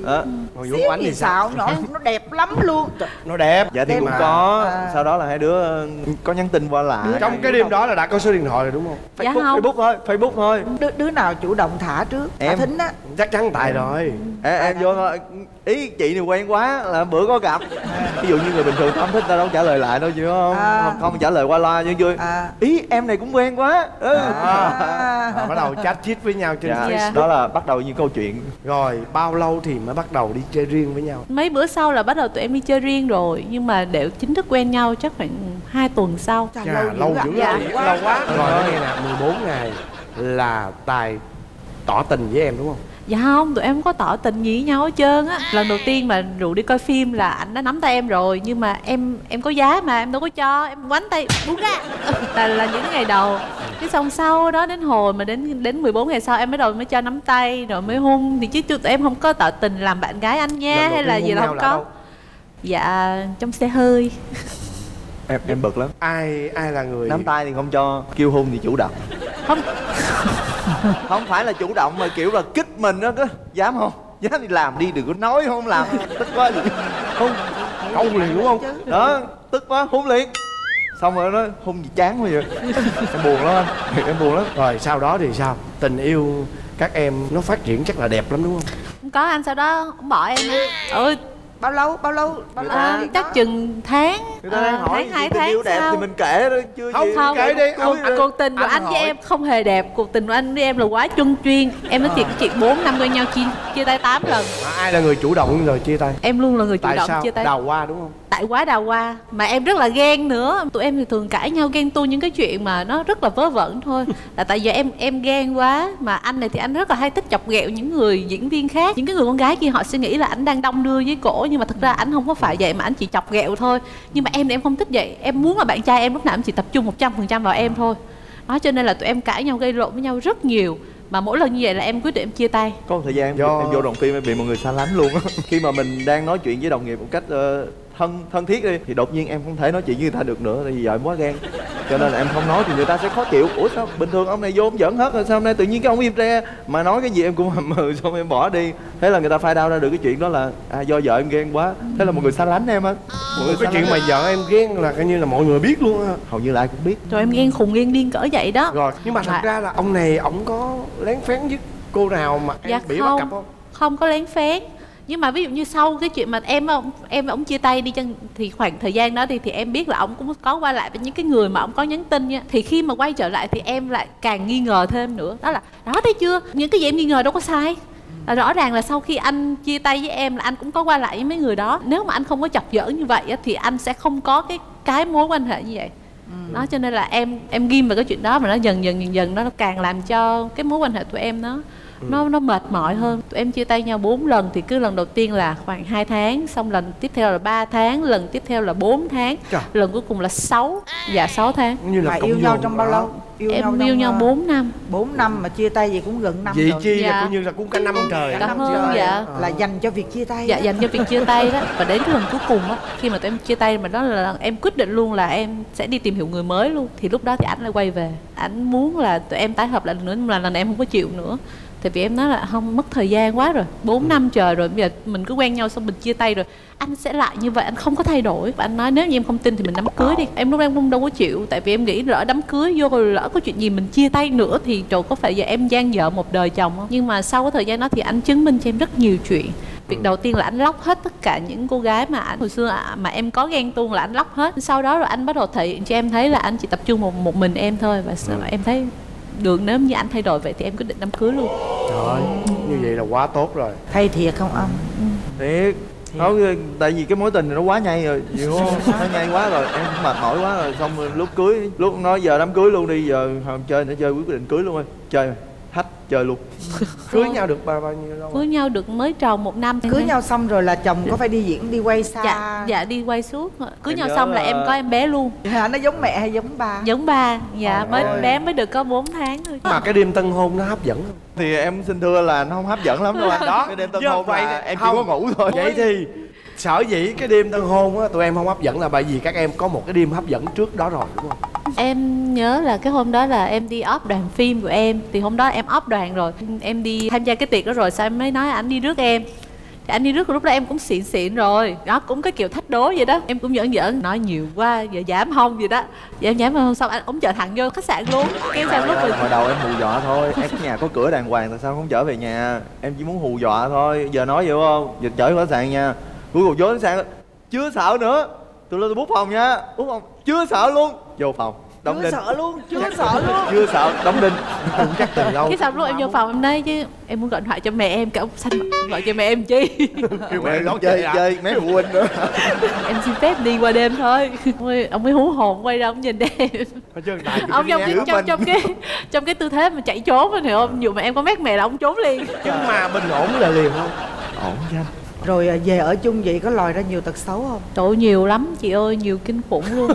Ngồi vuông của anh thì sao? Nhỏ nó đẹp lắm luôn. Nó đẹp. Dạ thì cũng có. Sau đó là hai đứa có nhắn tin qua lại. Trong cái đêm đó là đã có số điện thoại rồi đúng không? Dạ không. Facebook thôi. Đứa nào chủ động thả trước? Em. Thính á. Chắc chắn Tài rồi. Em vô thôi. Ý chị này quen quá là bữa có gặp. Ví dụ như người bình thường không thích ta đâu trả lời lại đâu chứ không. Không trả lời qua loa nhưng vui. Ý em này cũng quen quá. Bắt đầu chat chít với nhau trên Facebook. Đó là bắt đầu những câu chuyện. Rồi bao lâu thì mới bắt đầu đi chơi riêng với nhau? Mấy bữa sau là bắt đầu tụi em đi chơi riêng rồi. Nhưng mà để chính thức quen nhau chắc khoảng 2 tuần sau. Lâu dữ lâu quá. Rồi nói nghe nè, 14 ngày là Tài tỏ tình với em đúng không? Dạ không, tụi em không có tỏ tình gì với nhau hết trơn á. Lần đầu tiên mà rủ đi coi phim là ảnh đã nắm tay em rồi. Nhưng mà em có giá mà em đâu có cho. Em quánh tay buông ra là những ngày đầu. Cái xong sau đó đến hồi mà đến 14 ngày sau em mới cho nắm tay rồi mới hôn. Thì chứ tụi em không có tỏ tình làm bạn gái anh nha hay là gì đâu không có. Dạ trong xe hơi. Em bực lắm. Ai là người nắm tay thì không cho, kêu hôn thì chủ động. Không phải là chủ động mà kiểu là kích mình đó. Dám không? Dám thì làm đi, đừng có nói không làm. Tức quá gì không hôn liền đúng không? Đó, tức quá hôn liền. Xong rồi nó hôn gì chán quá vậy. Em buồn lắm anh. Em buồn lắm. Rồi sau đó thì sao? Tình yêu các em nó phát triển chắc là đẹp lắm đúng không? Không có anh, sau đó ông bỏ em á. Bao lâu chắc chừng tháng. Người ta đang hỏi 2 tình tháng yêu đẹp sau. thì mình kể đó chứ không gì. không kể đi. Cuộc tình của anh với em không hề đẹp. Cuộc tình của anh với em là quá chung chuyên. Em nói thiệt, chị 4 năm quen nhau chia tay 8 lần. Ai là người chủ động rồi chia tay? Em luôn là người chủ động chia tay. Đào hoa đúng không? Tại quá đào hoa. Mà em rất là ghen nữa. Tụi em thì thường cãi nhau ghen tuông những cái chuyện mà nó rất là vớ vẩn thôi. Là tại giờ em ghen quá. Mà anh này thì anh rất là hay thích chọc ghẹo những người diễn viên khác. Những cái người con gái kia họ sẽ nghĩ là ảnh đang đong đưa với cổ. Nhưng mà thật ra ảnh không có phải vậy, mà ảnh chỉ chọc ghẹo thôi. Nhưng mà em thì em không thích vậy. Em muốn là bạn trai em lúc nào em chỉ tập trung 100% vào em thôi. Đó cho nên là tụi em cãi nhau gây lộn với nhau rất nhiều. Mà mỗi lần như vậy là em quyết định em chia tay. Có một thời gian em vô đoàn phim em bị mọi người xa lánh luôn á. Khi mà mình đang nói chuyện với đồng nghiệp một cách thân thiết đi thì đột nhiên em không thể nói chuyện với người ta được nữa thì giờ em quá ghen, cho nên là em không nói thì người ta sẽ khó chịu. Ủa sao bình thường ông này vô ông giỡn hết rồi sao hôm nay tự nhiên cái ông im re mà nói cái gì em cũng hầm hừ, xong em bỏ đi. Thế là người ta find out ra được cái chuyện đó là do vợ em ghen quá, thế là mọi người xa lánh em á. Cái chuyện mà vợ em ghen là coi như là mọi người biết luôn á, hầu như là ai cũng biết. Rồi em ghen khùng ghen điên cỡ vậy đó. Rồi nhưng mà thật ra là ông này ổng có lén phén với cô nào mà em bị bắt cặp không? Không có lén phén. Nhưng mà ví dụ như sau cái chuyện mà ổng chia tay đi chăng thì khoảng thời gian đó thì em biết là ổng cũng có qua lại với những cái người mà ổng có nhắn tin nha. Thì khi mà quay trở lại thì em lại càng nghi ngờ thêm nữa. Đó là đó thấy chưa, những cái gì em nghi ngờ đâu có sai. Rõ ràng là sau khi anh chia tay với em là anh cũng có qua lại với mấy người đó. Nếu mà anh không có chọc giỡn như vậy thì anh sẽ không có cái mối quan hệ như vậy. Đó cho nên là em ghim vào cái chuyện đó, mà nó dần nó càng làm cho cái mối quan hệ tụi em nó mệt mỏi hơn. Tụi em chia tay nhau 4 lần thì cứ lần đầu tiên là khoảng 2 tháng, xong lần tiếp theo là 3 tháng, lần tiếp theo là 4 tháng, lần cuối cùng là 6 tháng. Như là yêu nhau trong bao lâu? Em yêu nhau 4 năm. 4 năm mà chia tay vậy cũng gần năm vậy rồi. Chi là cũng như là cũng cả năm trời. Cả hơn dạ. Là dành cho việc chia tay. Dạ dành cho việc chia tay đó. Và đến cái lần cuối cùng á, khi mà tụi em chia tay mà đó là em quyết định luôn là em sẽ đi tìm hiểu người mới luôn. Thì lúc đó thì ảnh lại quay về. Ảnh muốn là tụi em tái hợp lại lần nữa, nhưng mà lần này em không có chịu nữa. Tại vì em nói là không, mất thời gian quá rồi, 4 năm trời rồi, bây giờ mình cứ quen nhau xong mình chia tay rồi anh sẽ lại như vậy, anh không có thay đổi. Và anh nói nếu như em không tin thì mình đám cưới đi. Em lúc đó em không đâu có chịu, tại vì em nghĩ lỡ đám cưới vô rồi lỡ có chuyện gì mình chia tay nữa thì trời có phải giờ em gian vợ một đời chồng không. Nhưng mà sau cái thời gian đó thì anh chứng minh cho em rất nhiều chuyện. Việc đầu tiên là anh lóc hết tất cả những cô gái mà anh hồi xưa mà em có ghen tuông là anh lóc hết. Sau đó rồi anh bắt đầu thể hiện cho em thấy là anh chỉ tập trung một mình em thôi. Và em thấy được, nếu như anh thay đổi vậy thì em quyết định đám cưới luôn. Trời, như vậy là quá tốt rồi. Hay thiệt không ông? Thiệt. Nói tại vì cái mối tình này nó quá nhây rồi, hiểu không? Nó nhây quá rồi, em cũng mệt mỏi quá rồi. Xong rồi lúc cưới, lúc nói giờ đám cưới luôn đi, giờ không chơi nữa, chơi quyết định cưới luôn rồi. Chơi thách chơi luôn. Cưới nhau được bao nhiêu lâu? Cưới nhau được mới tròn 1 năm. Cưới nhau xong rồi là chồng có phải đi diễn, đi quay xa? Dạ đi quay suốt. Cưới nhau xong là em có em bé luôn. Nó giống mẹ hay giống ba? Giống ba. Dạ bé mới được có 4 tháng thôi. Mà cái đêm tân hôn nó hấp dẫn không? Thì em xin thưa là nó không hấp dẫn lắm đâu anh. Đó, cái đêm tân hôn là em chỉ có ngủ thôi. Vậy thì sở dĩ cái đêm tân hôn á tụi em không hấp dẫn là bởi vì các em có một cái đêm hấp dẫn trước đó rồi đúng không? Em nhớ là cái hôm đó là em đi off đoàn phim của em. Thì hôm đó em off đoàn rồi, em đi tham gia cái tiệc đó rồi sao em mới nói ảnh đi rước em. Thì anh đi rước lúc đó em cũng xịn xịn rồi, đó cũng cái kiểu thách đố vậy đó, em cũng giỡn giỡn nói nhiều quá giờ dám không gì đó, giờ em dám không, xong anh ổng chở thẳng vô khách sạn luôn. Cái xong lúc hồi đầu em hù dọa thôi, em có nhà có cửa đàng hoàng tại sao không chở về nhà, em chỉ muốn hù dọa thôi. Giờ nói vậy không, giờ chở khách sạn nha, cuối cùng vô khách sạn chưa sợ nữa, tôi lên tôi bút phòng nha, bút phòng chưa sợ luôn, vô phòng đóng đinh. Sợ luôn, chưa sợ luôn. Chưa sợ, đóng đinh. Cũng chắc từ lâu. Cái xong lúc em vô phòng em nói chứ em muốn gọi điện thoại cho mẹ em, cái ông xanh gọi cho mẹ em chi. Kêu mẹ đón chơi mấy phụ huynh nữa. Em xin phép đi qua đêm thôi. Ông mới hú hồn quay ra ông nhìn em. Ông trong cái tư thế mà chạy trốn anh hiểu không? Dù mà em có mét mẹ là ông trốn liền. Nhưng mà bình ổn là liền không? Ổn chứ. Rồi về ở chung vậy có lòi ra nhiều tật xấu không? Trời ơi, nhiều lắm chị ơi, nhiều kinh khủng luôn.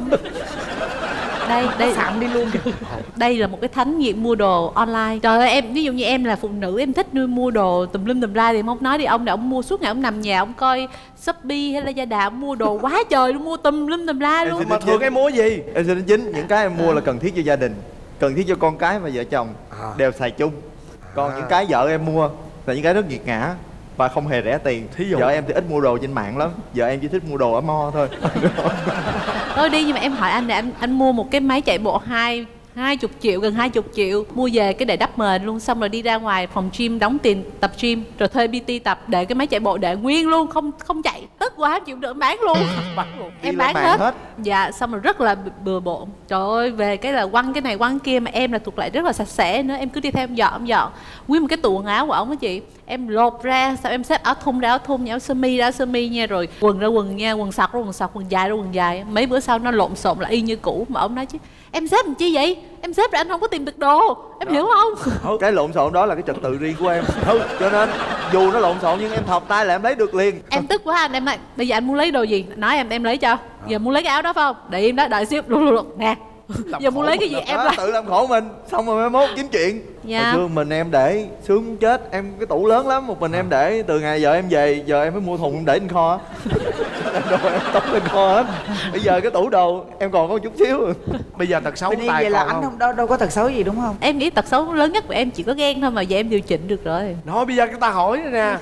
Đây sạm đi luôn kìa. Đây là một cái thánh nghiện mua đồ online. Trời ơi, em ví dụ như em là phụ nữ, em thích mua đồ tùm lum tùm la thì em không nói đi, ông này ông mua suốt ngày, ông nằm nhà ông coi Shopee hay là Lazada, ông mua đồ quá trời luôn, mua tùm lum tùm la luôn. Mà thường em mua gì? Em xin chính những cái em mua là cần thiết cho gia đình, cần thiết cho con cái và vợ chồng đều xài chung. Còn những cái vợ em mua là những cái rất nghiệt ngã và không hề rẻ tiền. Vợ em thì ít mua đồ trên mạng lắm, vợ em chỉ thích mua đồ ở mall thôi. Thôi đi, nhưng mà em hỏi anh này, anh mua một cái máy chạy bộ 20 triệu, gần 20 triệu, mua về cái để đắp mền luôn, xong rồi đi ra ngoài phòng gym đóng tiền tập gym, rồi thuê PT tập, để cái máy chạy bộ để nguyên luôn, không chạy, tức quá em chịu đựng bán luôn. Em bán hết. Dạ, xong rồi rất là bừa bộn. Trời ơi, về cái là quăng cái này quăng kia, mà em là thuộc lại rất là sạch sẽ nữa, em cứ đi theo em dọn nguyên một cái tủ quần áo của ổng đó chị, em lột ra, sao em xếp áo thun ra áo thun, áo sơ mi ra sơ mi nha, rồi quần ra quần nha, quần sọc ra quần sọc, quần dài ra quần dài. Mấy bữa sau nó lộn xộn lại y như cũ, mà ông nói chứ em xếp làm chi vậy, em xếp rồi anh không có tìm được đồ, em hiểu không? Cái lộn xộn đó là cái trật tự riêng của em, cho nên dù nó lộn xộn nhưng em thọc tay là em lấy được liền. Em tức quá anh, em nói bây giờ anh muốn lấy đồ gì, nói em lấy cho. Giờ muốn lấy cái áo đó phải không, để im đó, đợi xíu nè. Giờ muốn lấy cái gì em lại tự làm khổ mình, xong rồi mai mốt kiếm chuyện. Dạ. Hồi xưa mình em để sướng chết, em cái tủ lớn lắm, một mình em để từ ngày vợ em về, giờ em mới mua thùng em để lên kho. Đồ em tống lên kho hết. Bây giờ cái tủ đồ em còn có một chút xíu. Bây giờ tật xấu tài vậy là anh không đâu có tật xấu gì đúng không? Em nghĩ tật xấu lớn nhất của em chỉ có ghen thôi, mà giờ em điều chỉnh được rồi. Nói bây giờ người ta hỏi nữa nè.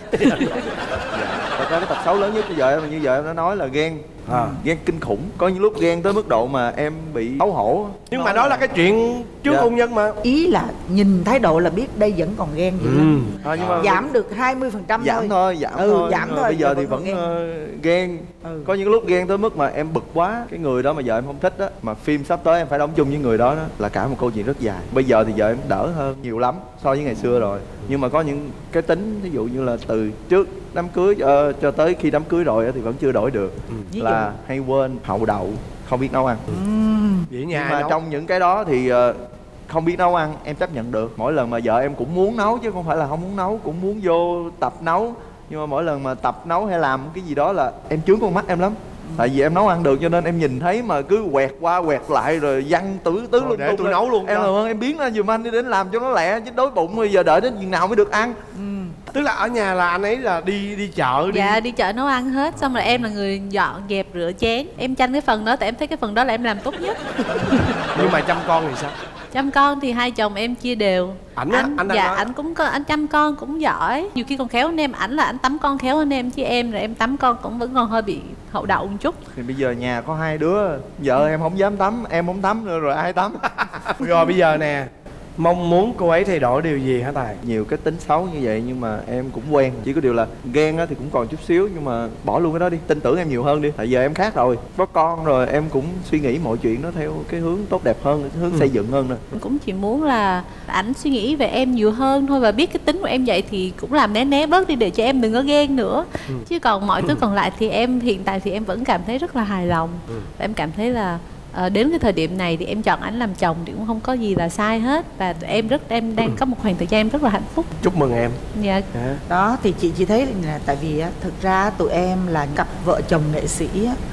Thật ra cái tật xấu lớn nhất của vợ em, như vợ em đã nói là ghen. Ghen kinh khủng, có những lúc ghen tới mức độ mà em bị xấu hổ. Nhưng mà đó là cái chuyện trước hôn nhân mà. Ý là nhìn thái độ là biết đây vẫn còn ghen gì lắm. Nhưng mà giảm được 20% giảm thôi. Giảm thôi. Bây giờ thì vẫn ghen. Có những lúc ghen tới mức mà em bực quá, cái người đó mà vợ em không thích á, mà phim sắp tới em phải đóng chung với người đó, là cả một câu chuyện rất dài. Bây giờ thì vợ em đỡ hơn nhiều lắm so với ngày xưa rồi. Nhưng mà có những cái tính, ví dụ như là từ trước đám cưới cho tới khi đám cưới rồi thì vẫn chưa đổi được. Là hay quên, hậu đậu, không biết nấu ăn. Vậy nhà nhưng mà nấu. trong những cái đó thì không biết nấu ăn em chấp nhận được. Mỗi lần mà vợ em cũng muốn nấu chứ không phải là không muốn nấu, cũng muốn vô tập nấu. Nhưng mà mỗi lần mà tập nấu hay làm cái gì đó là em chướng con mắt em lắm. Tại vì em nấu ăn được cho nên em nhìn thấy mà cứ quẹt qua quẹt lại rồi văng tứ luôn. Để tôi nấu luôn. Em làm ơn em biến ra giùm anh đi đến làm cho nó lẹ chứ đói bụng bây giờ đợi đến chừng nào mới được ăn. Tức là ở nhà là anh ấy là đi chợ đi. Dạ đi chợ nấu ăn hết, xong rồi em là người dọn dẹp rửa chén. Em tranh cái phần đó tại em thấy cái phần đó là em làm tốt nhất. Nhưng mà chăm con thì sao? Chăm con thì hai chồng em chia đều. Anh dạ anh cũng có, anh chăm con cũng giỏi, nhiều khi còn khéo hơn em. Ảnh là anh tắm con khéo hơn em, chứ em rồi em tắm con cũng vẫn còn hơi bị hậu đậu một chút. Thì bây giờ nhà có hai đứa, vợ em không dám tắm, em không tắm nữa rồi ai tắm. Rồi bây giờ nè, mong muốn cô ấy thay đổi điều gì hả Tài? Nhiều cái tính xấu như vậy nhưng mà em cũng quen. Chỉ có điều là ghen thì cũng còn chút xíu, nhưng mà bỏ luôn cái đó đi, tin tưởng em nhiều hơn đi. Tại giờ em khác rồi, có con rồi, em cũng suy nghĩ mọi chuyện nó theo cái hướng tốt đẹp hơn, cái hướng xây dựng hơn nè. Cũng chỉ muốn là ảnh suy nghĩ về em nhiều hơn thôi, và biết cái tính của em vậy thì cũng làm né bớt đi để cho em đừng có ghen nữa. Chứ còn mọi thứ còn lại thì em hiện tại thì em vẫn cảm thấy rất là hài lòng. Và em cảm thấy là đến cái thời điểm này thì em chọn ảnh làm chồng thì cũng không có gì là sai hết. Và em đang có một khoảng thời gian em rất là hạnh phúc. Chúc mừng em. Dạ. Đó thì chị thấy là tại vì thực ra tụi em là cặp vợ chồng nghệ sĩ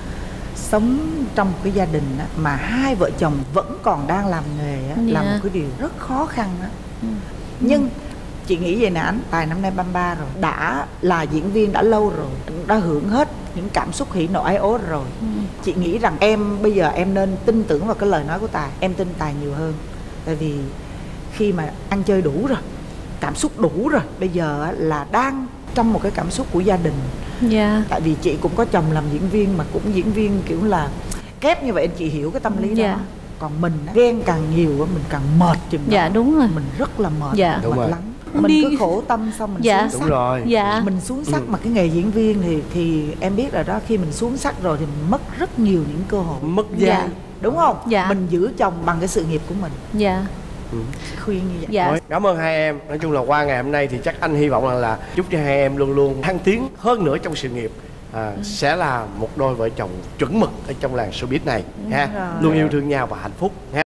sống trong một cái gia đình mà hai vợ chồng vẫn còn đang làm nghề là một cái điều rất khó khăn đó. Nhưng chị nghĩ vậy nè, anh Tài năm nay 33 rồi, đã là diễn viên đã lâu rồi, đã hưởng hết những cảm xúc hỉ nộ ái ố rồi. Chị nghĩ rằng em bây giờ em nên tin tưởng vào cái lời nói của Tài, em tin Tài nhiều hơn. Tại vì khi mà ăn chơi đủ rồi, cảm xúc đủ rồi, bây giờ là đang trong một cái cảm xúc của gia đình. Dạ. Tại vì chị cũng có chồng làm diễn viên mà cũng diễn viên kiểu là kép như vậy, chị hiểu cái tâm lý đó. Còn mình ghen càng nhiều mình càng mệt chừng đó. Dạ đúng rồi. Mình rất là mệt, mệt lắm. Mình cứ khổ tâm xong mình xuống sắc. Đúng rồi. Mình xuống sắc mà cái nghề diễn viên thì em biết rồi đó, khi mình xuống sắc rồi thì mình mất rất nhiều những cơ hội. Mất da. Đúng không? Mình giữ chồng bằng cái sự nghiệp của mình. Khuyên như vậy. Thôi, cảm ơn hai em. Nói chung là qua ngày hôm nay thì chắc anh hy vọng là chúc cho hai em luôn luôn thăng tiến hơn nữa trong sự nghiệp. Sẽ là một đôi vợ chồng chuẩn mực ở trong làng showbiz này ha, luôn yêu thương nhau và hạnh phúc ha.